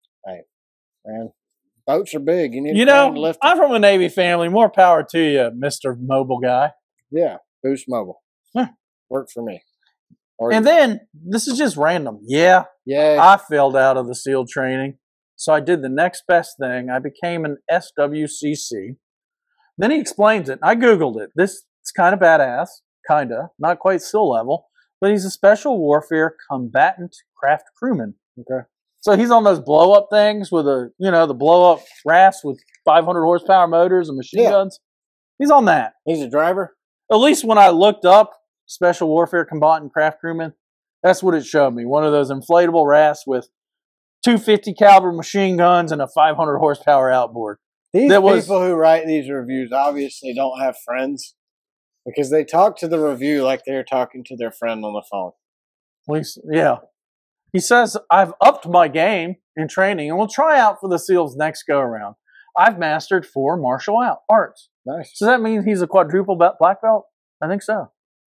Man, boats are big. You need You a crane to know, lift them. I'm from a Navy family. More power to you, Mr. Mobile Guy. Yeah. Boost Mobile. Huh. Worked for me. Or And then, this is just random. Yeah, yeah. I failed out of the SEAL training. So I did the next best thing. I became an SWCC. Then he explains it. I Googled it. This is kind of badass. Kind of. Not quite SEAL level. But he's a special warfare combatant craft crewman. Okay. So he's on those blow-up things with the blow-up rafts with 500 horsepower motors and machine Yeah. guns. He's on that. He's a driver. At least when I looked up special warfare combatant craft crewman, that's what it showed me. One of those inflatable rafts with 250 caliber machine guns and a 500 horsepower outboard. These That was- people who write these reviews obviously don't have friends because they talk to the review like they're talking to their friend on the phone. At least, yeah. He says, I've upped my game in training and will try out for the SEALs next go around. I've mastered 4 martial arts. Nice. So that means he's a quadruple black belt? I think so.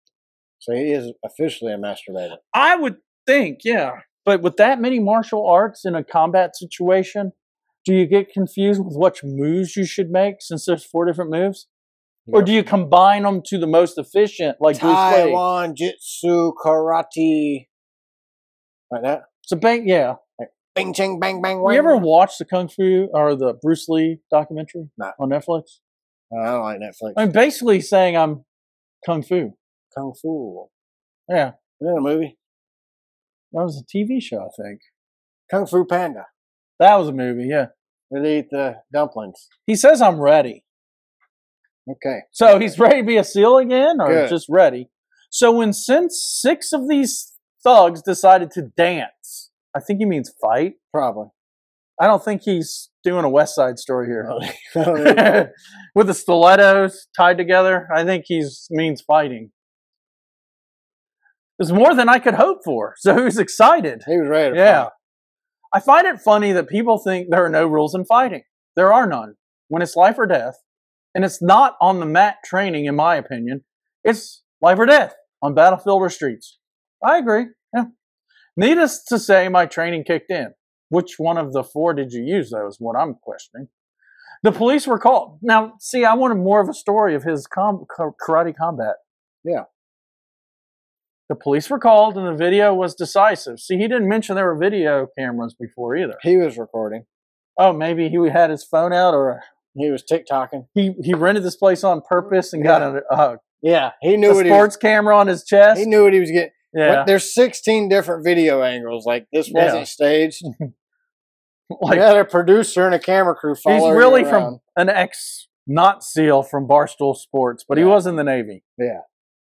So he is officially a masturbator. I would think, yeah. But with that many martial arts in a combat situation, do you get confused with which moves you should make since there's 4 different moves? Or do you combine them to the most efficient, like Bruce Lee? Taiwan Jitsu Karate. Like that? So, yeah. Bing, ching, bang, bang, You wang. ever watch the Kung Fu or the Bruce Lee documentary No. on Netflix? I don't like Netflix. I'm basically saying I'm Kung Fu. Kung Fu. Yeah. Is that a movie? That was a TV show, I think. Kung Fu Panda. That was a movie, yeah. Where they eat the dumplings. He says I'm ready. Okay. So he's ready to be a SEAL again, or Good. just ready? So since 6 of these thugs decided to dance, I think he means fight. Probably. I don't think he's doing a West Side Story here. I don't know. With the stilettos tied together, I think means fighting. It's more than I could hope for. So he was excited. He was ready to Yeah. fight. I find it funny that people think there are no rules in fighting. There are none. When it's life or death, and it's not on the mat training, in my opinion, it's life or death on battlefield or streets. I agree. Yeah. Needless to say, my training kicked in. Which one of the 4 did you use, though, is what I'm questioning. The police were called. Now, see, I wanted more of a story of his karate combat. Yeah. The police were called, and the video was decisive. See, he didn't mention there were video cameras before either. He was recording. Oh, maybe he had his phone out, or He was TikToking. he rented this place on purpose and got a Yeah, he knew what sports camera on his chest. he knew what he was getting. Yeah. But there's 16 different video angles. Like this wasn't Yeah. staged. Like, you had a producer and a camera crew following he's really you around. from an not SEAL from Barstool Sports, but he was in the Navy. Yeah.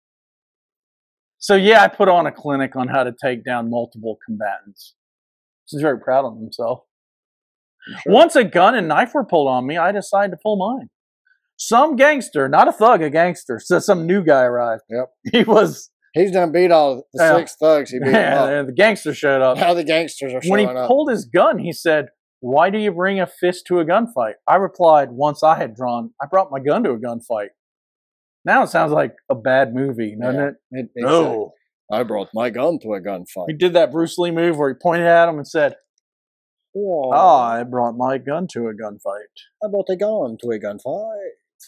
So yeah, I put on a clinic on how to take down multiple combatants. He's very proud of himself. Sure. Once a gun and knife were pulled on me, I decided to pull mine. Some gangster, not a thug, a gangster, so some new guy arrived. Yep. He's done beat all the 6 thugs. He beat them up. The gangster showed up. Now the gangsters are showing up. When he pulled his gun, he said, "Why do you bring a fist to a gunfight?" I replied, once I had drawn, "I brought my gun to a gunfight." Now it sounds like a bad movie, doesn't it? No. I brought my gun to a gunfight. He did that Bruce Lee move where he pointed at him and said, I brought my gun to a gunfight. I brought a gun to a gunfight.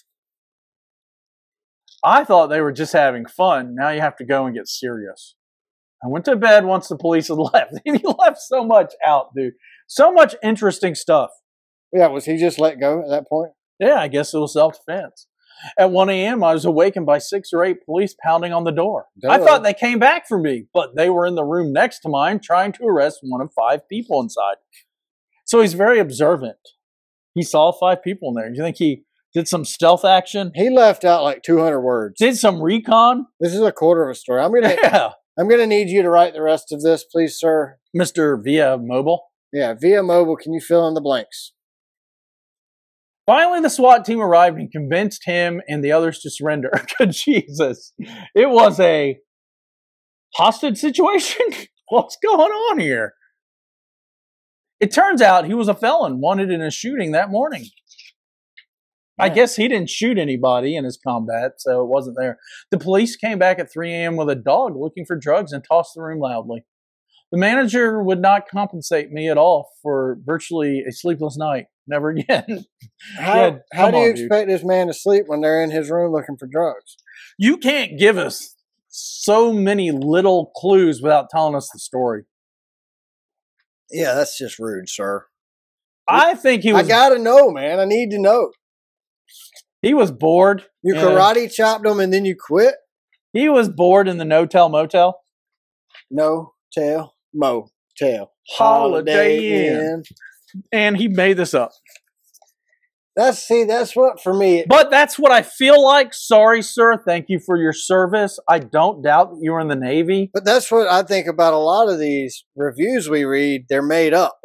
I thought they were just having fun. Now you have to go and get serious. I went to bed once the police had left. He left so much out, dude. So much interesting stuff. Yeah, was he just let go at that point? Yeah, I guess it was self-defense. At 1 a.m., I was awakened by 6 or 8 police pounding on the door. I thought they came back for me, but they were in the room next to mine trying to arrest one of 5 people inside. So he's very observant. He saw 5 people in there. Do you think he did some stealth action? He left out like 200 words. Did some recon? This is a quarter of a story. I'm gonna need you to write the rest of this, please, sir. Mr. Via Mobile? Yeah, Via Mobile, can you fill in the blanks? Finally, the SWAT team arrived and convinced him and the others to surrender. Good Jesus. It was a hostage situation? What's going on here? It turns out he was a felon wanted in a shooting that morning. Yeah. I guess he didn't shoot anybody in his combat, so it wasn't there. The police came back at 3 a.m. with a dog looking for drugs and tossed the room loudly. The manager would not compensate me at all for virtually a sleepless night. Never again. How do you expect this man to sleep when they're in his room looking for drugs? You can't give us so many little clues without telling us the story. Yeah, that's just rude, sir. I think he was... I gotta know, man. I need to know. He was bored. You karate chopped him and then you quit? He was bored in the No-Tell Motel. No-Tell Motel. Holiday Inn. And he made this up. That's what for me. But that's what I feel like. Sorry, sir. Thank you for your service. I don't doubt that you were in the Navy. But that's what I think about a lot of these reviews we read. They're made up.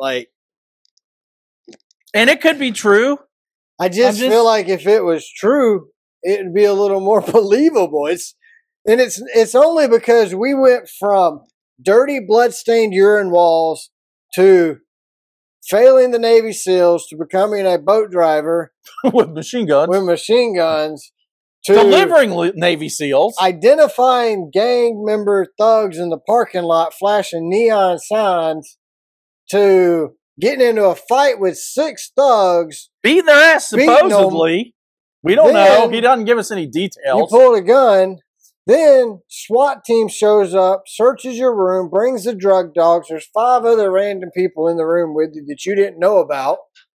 And it could be true. I just feel like if it was true, it would be a little more believable. It's only because we went from dirty, blood-stained urine walls to failing the Navy SEALs to becoming a boat driver with machine guns, to delivering Navy SEAls, identifying gang member thugs in the parking lot, flashing neon signs, to getting into a fight with 6 thugs, beating their ass supposedly. We don't know. He doesn't give us any details. You pulled a gun. Then SWAT team shows up, searches your room, brings the drug dogs. There's 5 other random people in the room with you that you didn't know about.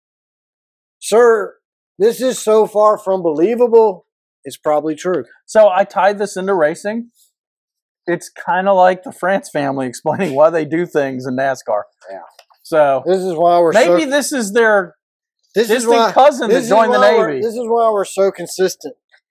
Sir, this is so far from believable, it's probably true. So I tied this into racing. It's kind of like the France family explaining why they do things in NASCAR. Yeah. So this is why we're this is their distant cousin that joined the Navy. This is why we're so consistent.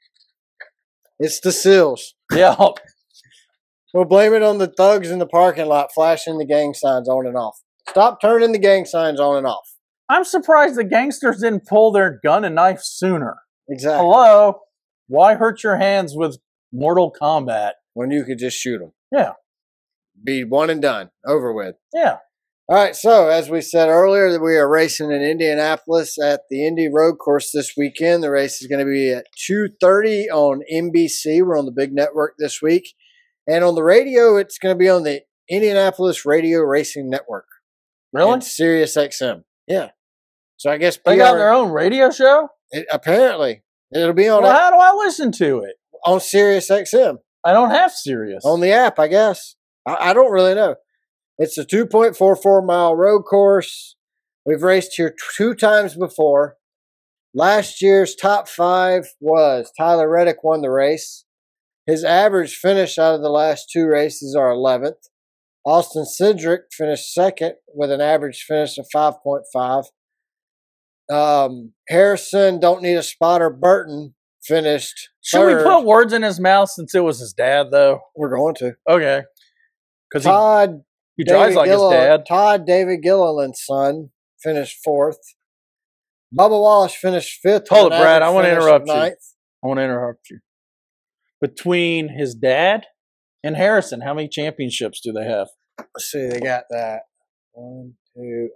It's the SEALs. Yeah. We'll blame it on the thugs in the parking lot flashing the gang signs on and off. Stop turning the gang signs on and off. I'm surprised the gangsters didn't pull their gun and knife sooner. Exactly. Hello? Why hurt your hands with Mortal Kombat? When you could just shoot them. Yeah. Be one and done. Over with. Yeah. All right, so as we said earlier, we are racing in Indianapolis at the Indy Road Course this weekend. The race is going to be at 2:30 on NBC. We're on the big network this week. And on the radio, it's going to be on the Indianapolis Radio Racing Network. Really? Sirius XM. Yeah. So I guess they got their own radio show? Apparently. It'll be on... Well, how do I listen to it? On Sirius XM. I don't have Sirius. On the app, I guess. I don't really know. It's a 2.44-mile road course. We've raced here 2 times before. Last year's top 5 was Tyler Reddick won the race. His average finish out of the last 2 races are 11th. Austin Cindric finished second with an average finish of 5.5. Harrison, don't need a spotter. Burton finished Should third. we put words in his mouth since it was his dad, though? We're going to. Okay. Because Todd, he drives like his dad. Todd David Gilliland's son finished fourth. Bubba Wallace finished fifth. Hold it, Brad. I want to interrupt you. Ninth. I want to interrupt you. Between his dad and Harrison, how many championships do they have? Let's see. They got that. 1, 2.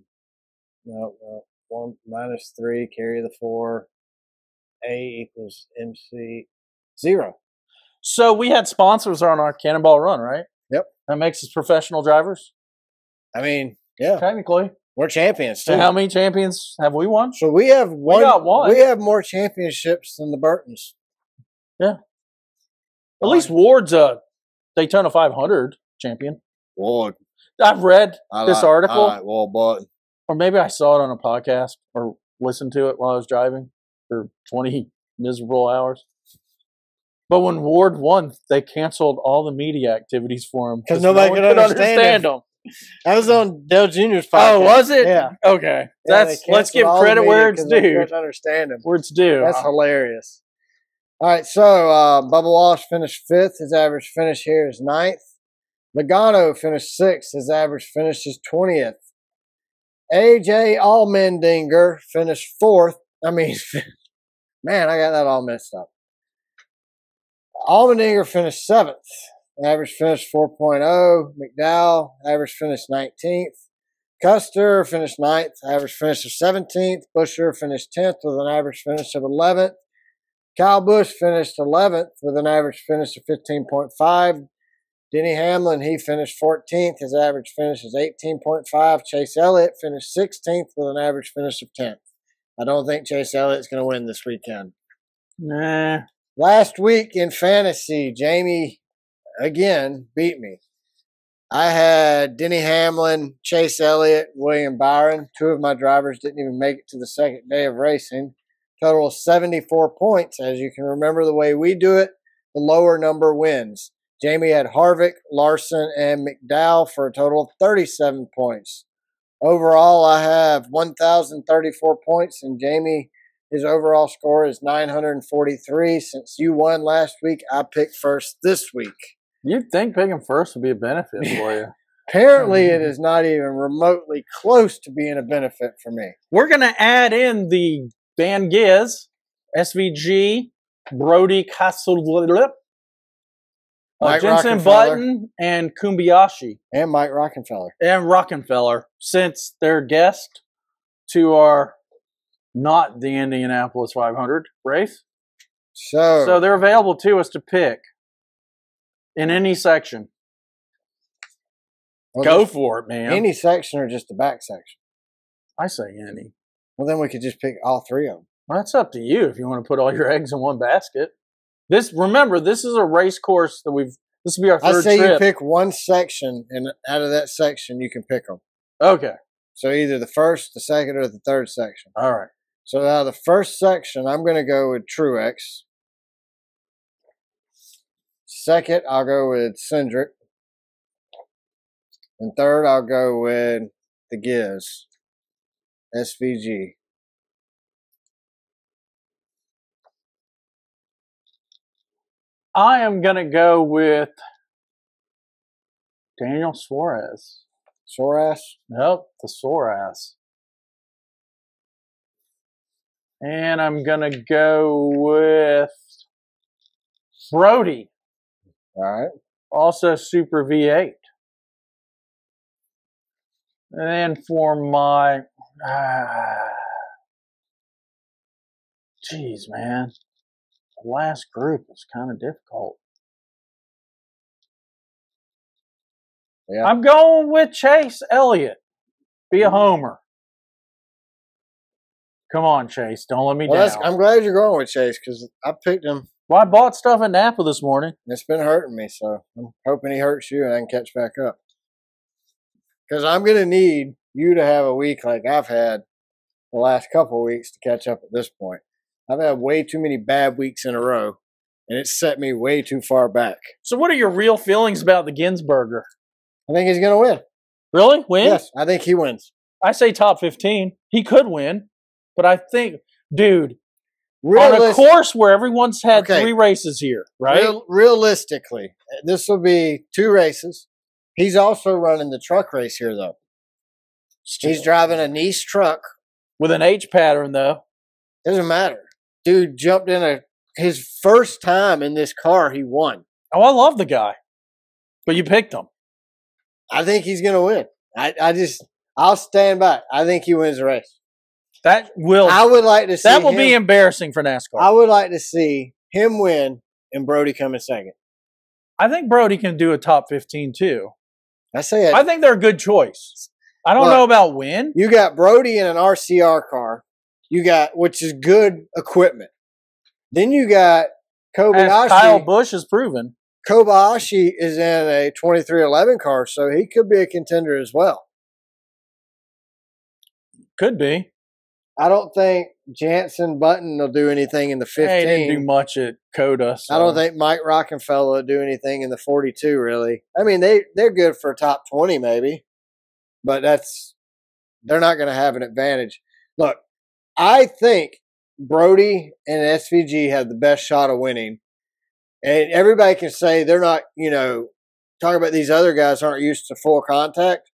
No. 1 minus 3. Carry the 4. A equals MC 0. So we had sponsors on our Cannonball Run, right? Yep. That makes us professional drivers? I mean, yeah. Technically. We're champions, too. So how many champions have we won? So we have one. We got one. We have more championships than the Burtons. Yeah. At least Ward's a Daytona 500 champion. Ward. I've read this article. I like Ward Burton. Or maybe I saw it on a podcast or listened to it while I was driving for 20 miserable hours. But when Ward won, they canceled all the media activities for him because nobody could understand him. I was on Dale Jr.'s podcast. Oh, was it? Yeah. Okay. Yeah, Let's give credit where it's due. Couldn't understand him. Where it's due. That's hilarious. All right, so Bubba Wallace finished fifth. His average finish here is 9th. Logano finished 6th. His average finish is 20th. AJ Allmendinger finished 4th. I mean, man, I got that all messed up. Allmendinger finished 7th. Average finish 4.0. McDowell, average finish 19th. Custer finished 9th. Average finish of 17th. Busher finished 10th with an average finish of 11th. Kyle Busch finished 11th with an average finish of 15.5. Denny Hamlin, he finished 14th. His average finish is 18.5. Chase Elliott finished 16th with an average finish of 10th. I don't think Chase Elliott's going to win this weekend. Nah. Last week in fantasy, Jamie again beat me. I had Denny Hamlin, Chase Elliott, William Byron. 2 of my drivers didn't even make it to the second day of racing. Total of 74 points. As you can remember, the way we do it, the lower number wins. Jamie had Harvick, Larson, and McDowell for a total of 37 points. Overall, I have 1,034 points, and Jamie, his overall score is 943. Since you won last week, I picked first this week. You'd think picking first would be a benefit for you. Apparently, it is not even remotely close to being a benefit for me. We're going to add in the Van Giz, SVG, Brody Castle, Jensen Button, and Kumbayashi. And Mike Rockenfeller. And Rockenfeller, since they're guest to our not the Indianapolis 500 race. So they're available to us to pick in any section. Well, go for it, man. Any section or just the back section? I say any. Well, then we could just pick all 3 of them. Well, that's up to you if you want to put all your eggs in one basket. Remember, this is a race course that this will be our third trip. I say you pick one section, and out of that section, you can pick them. Okay. So either the first, the second, or the third section. All right. So out of the first section, I'm going to go with Truex. Second, I'll go with Cindric. And third, I'll go with the Giz, SVG. I am going to go with Daniel Suarez. Suarez? Nope, the Suarez. And I'm going to go with Brody. All right. Also Super V8. And then for my... Jeez, man. The last group is kind of difficult. Yeah. I'm going with Chase Elliott. Be a homer. Come on, Chase. Don't let me down. I'm glad you're going with Chase because I picked him. Well, I bought stuff at Napa this morning. It's been hurting me, so I'm hoping he hurts you and I can catch back up. Because I'm going to need you to have a week like I've had the last couple of weeks to catch up at this point. I've had way too many bad weeks in a row, and it's set me way too far back. So what are your real feelings about the Ginsburger? I think he's going to win. Really? Win? Yes, I think he wins. I say top 15. He could win, but I think, dude, on a course where everyone's had 3 races here, right? Realistically, this will be 2 races. He's also running the truck race here, though. He's driving a Nice truck. With an H pattern, though. Doesn't matter. Dude jumped in his first time in this car, he won. Oh, I love the guy. But you picked him. I think he's going to win. I'll stand by. I think he wins the race. I would like to see that will be embarrassing for NASCAR. I would like to see him win and Brody come in second. I think Brody can do a top 15 too. I think they're a good choice. I don't know about win. You got Brody in an RCR car. Which is good equipment. Then you got Kobayashi. As Kyle Busch has proven. Kobayashi is in a 2311 car, so he could be a contender as well. Could be. I don't think Jansen Button will do anything in the 15. He didn't do much at Coda. So. I don't think Mike Rockenfeller will do anything in the 42, really. I mean, they're good for a top 20 maybe, but they're not going to have an advantage. Look, I think Brody and SVG have the best shot of winning. And everybody can say they're not, talking about these other guys aren't used to full contact.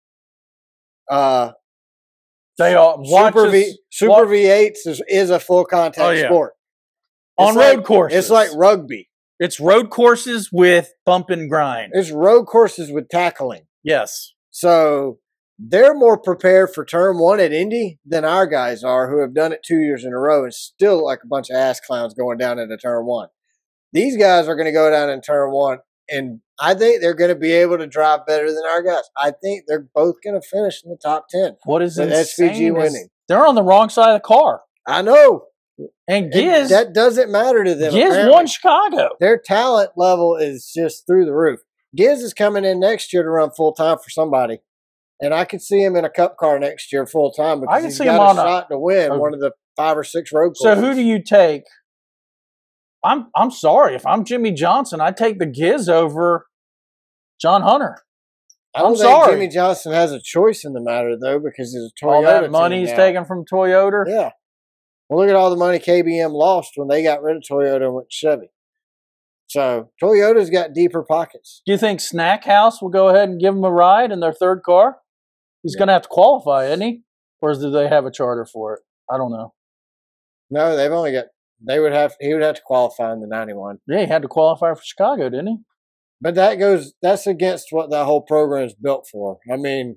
They are. Super V8s is a full contact sport. On road courses. It's like rugby. It's road courses with bump and grind. It's road courses with tackling. Yes. So they're more prepared for turn 1 at Indy than our guys are, who have done it 2 years in a row and still look like a bunch of ass clowns going down into turn 1. These guys are going to go down in turn 1, and I think they're going to be able to drive better than our guys. I think they're both going to finish in the top 10. What is it? SVG winning. They're on the wrong side of the car. I know. And Giz. That doesn't matter to them. Giz won Chicago. Their talent level is just through the roof. Giz is coming in next year to run full time for somebody. And I could see him in a cup car next year full time because he's got a shot to win one of the 5 or 6 road courses. So who do you take? I'm sorry. If I'm Jimmy Johnson, I'd take the Giz over John Hunter. I don't think Jimmy Johnson has a choice in the matter, though, because he's a Toyota. All that money he's taken from Toyota? Yeah. Well, look at all the money KBM lost when they got rid of Toyota and went to Chevy. So Toyota's got deeper pockets. Do you think Snackhouse will go ahead and give him a ride in their 3rd car? He's going to have to qualify, isn't he? Or do they have a charter for it? I don't know. No, they've only got. He would have to qualify in the 91. Yeah, he had to qualify for Chicago, didn't he? But that's against what that whole program is built for. I mean,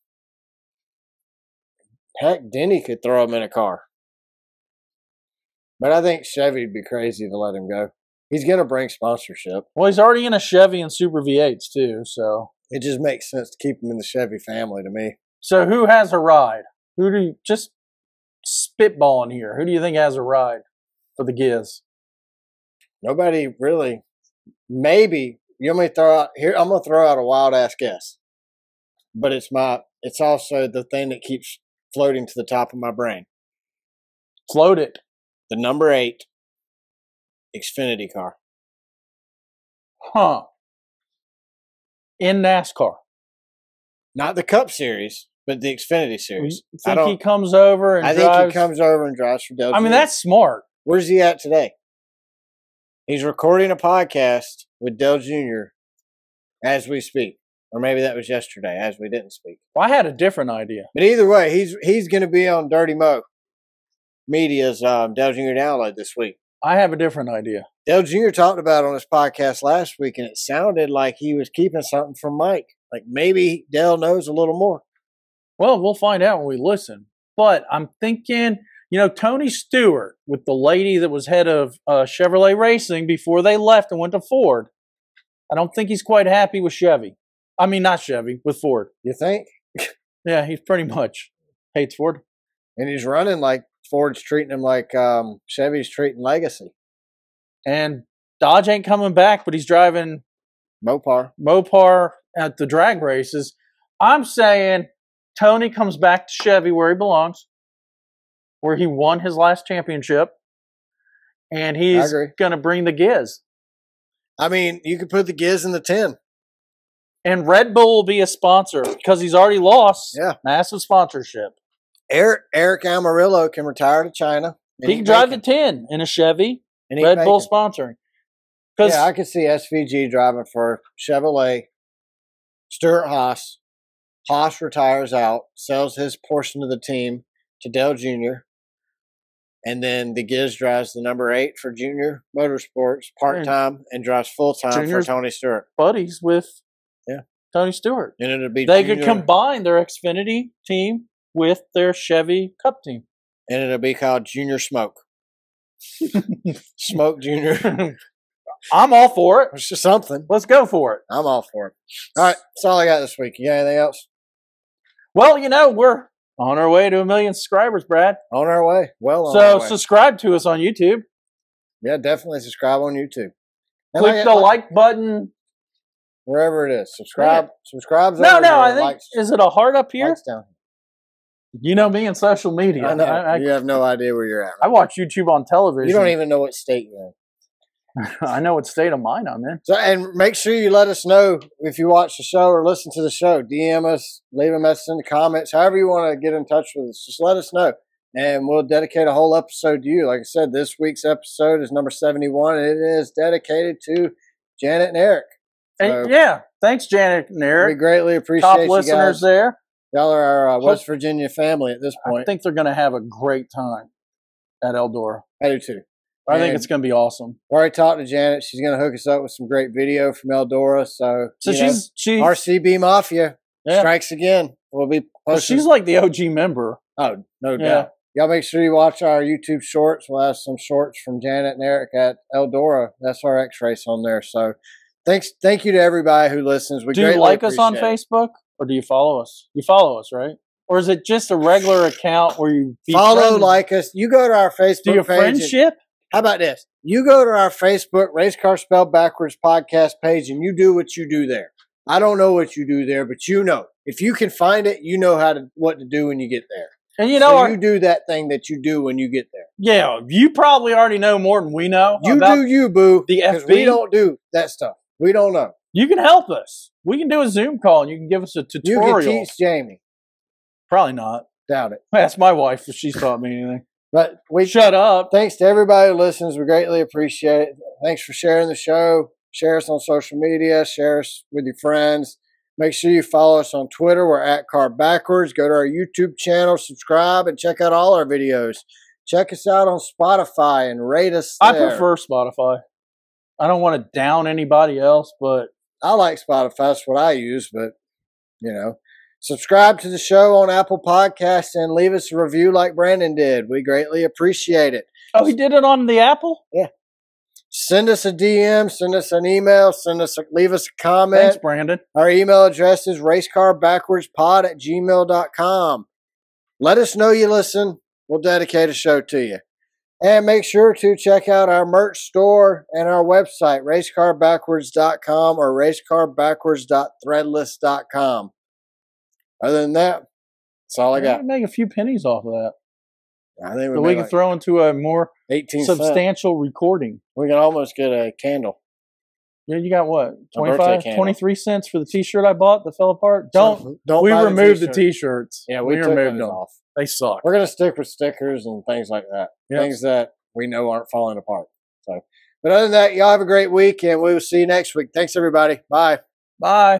heck, Denny could throw him in a car. But I think Chevy'd be crazy to let him go. He's going to bring sponsorship. Well, he's already in a Chevy and Super V8s too, so. It just makes sense to keep him in the Chevy family to me. So who has a ride? Who do you, just spitballing here, who do you think has a ride for the Giz? Nobody really. Maybe. You want me to throw out here? I'm going to throw out a wild ass guess. But it's also the thing that keeps floating to the top of my brain. Float it. The number 8 Xfinity car. Huh. In NASCAR. Not the Cup Series, but the Xfinity Series. You think he comes over and drives? I think he comes over and drives for Dale Jr. I mean, that's smart. Where's he at today? He's recording a podcast with Dale Jr. as we speak. Or maybe that was yesterday, as we didn't speak. Well, I had a different idea. But either way, he's going to be on Dirty Mo Media's Dale Jr. Download this week. I have a different idea. Dale Jr. talked about it on his podcast last week, and it sounded like he was keeping something from Mike. Like maybe Dale knows a little more. Well, we'll find out when we listen. But I'm thinking, Tony Stewart with the lady that was head of Chevrolet Racing before they left and went to Ford. I don't think he's quite happy with Chevy. I mean, not Chevy, with Ford. You think? Yeah, he's pretty much hates Ford. And he's running like Ford's treating him like Chevy's treating Legacy. And Dodge ain't coming back, but he's driving Mopar at the drag races. I'm saying Tony comes back to Chevy where he belongs, where he won his last championship, and he's going to bring the Giz. I mean, you could put the Giz in the 10. And Red Bull will be a sponsor because he's already lost massive sponsorship. Eric Amarillo can retire to China. He can drive the 10 in a Chevy. And Red Bull sponsoring. Yeah, I could see SVG driving for Chevrolet. Stuart Haas. Haas retires out, sells his portion of the team to Dale Jr., and then the Giz drives the number 8 for Junior Motorsports part-time and drives full-time for Tony Stewart. Buddies with Tony Stewart. And it'll be they could combine their Xfinity team with their Chevy Cup team. And it'll be called Junior Smoke. Smoke Junior. I'm all for it. It's just something. Let's go for it. I'm all for it. All right. That's all I got this week. You got anything else? Well, we're on our way to 1 million subscribers, Brad. On our way. Well, so subscribe to us on YouTube. Yeah, definitely subscribe on YouTube. And click the like button. Wherever it is. Subscribe. Subscribe's No, I think, is it a heart up here? Likes down here. You know me in social media. I know. You have no idea where you're at. Right? I watch YouTube on television. You don't even know what state you're in. I know what state of mind I'm in. So, and make sure you let us know if you watch the show or listen to the show. DM us, leave a message in the comments, however you want to get in touch with us. Just let us know, and we'll dedicate a whole episode to you. Like I said, this week's episode is number 71, and it is dedicated to Janet and Eric. So, thanks, Janet and Eric. We greatly appreciate top you listeners guys. There. Y'all are our West Virginia family at this point. I think they're going to have a great time at Eldora. I do too. I think it's going to be awesome. Already talked to Janet. She's going to hook us up with some great video from Eldora. So she's RCB Mafia strikes again. We'll be posting. She's like the OG member. Oh, no doubt. Y'all make sure you watch our YouTube shorts. We'll have some shorts from Janet and Eric at Eldora. That's our X race on there. So thank you to everybody who listens. Do you like us on Facebook or do you follow us? You follow us, right? Or is it just a regular account where you follow, like us? You go to our Facebook do your page. Friendship? How about this? You go to our Facebook Race Car Spelled Backwards podcast page and you do what you do there. I don't know what you do there, but you know. If you can find it, you know what to do when you get there. And you do that thing that you do when you get there. Yeah, you probably already know more than we know. You do you, boo. The FB. We don't do that stuff. We don't know. You can help us. We can do a Zoom call and you can give us a tutorial. You can teach Jamie. Probably not. Doubt it. Ask my wife if she's taught me anything. But shut up. Thanks to everybody who listens. We greatly appreciate it. Thanks for sharing the show. Share us on social media. Share us with your friends. Make sure you follow us on Twitter. We're at Car Backwards. Go to our YouTube channel, subscribe, and check out all our videos. Check us out on Spotify and rate us there. I prefer Spotify. I don't want to down anybody else, but I like Spotify. That's what I use, but subscribe to the show on Apple Podcasts and leave us a review like Brandon did. We greatly appreciate it. Oh, he did it on the Apple? Yeah. Send us a DM, send us an email, leave us a comment. Thanks, Brandon. Our email address is racecarbackwardspod@gmail.com. Let us know you listen. We'll dedicate a show to you. And make sure to check out our merch store and our website, racecarbackwards.com or racecarbackwards.threadless.com. Other than that, that's all I got. Make a few pennies off of that. I think we can throw into a more 18 substantial recording. We can almost get a candle. Yeah, you got what? 23 cents for the T-shirt I bought that fell apart? Don't we removed the T-shirts. Yeah, we removed them off. They suck. We're going to stick with stickers and things like that. Yep. Things that we know aren't falling apart. So, but other than that, y'all have a great week, and we will see you next week. Thanks, everybody. Bye. Bye.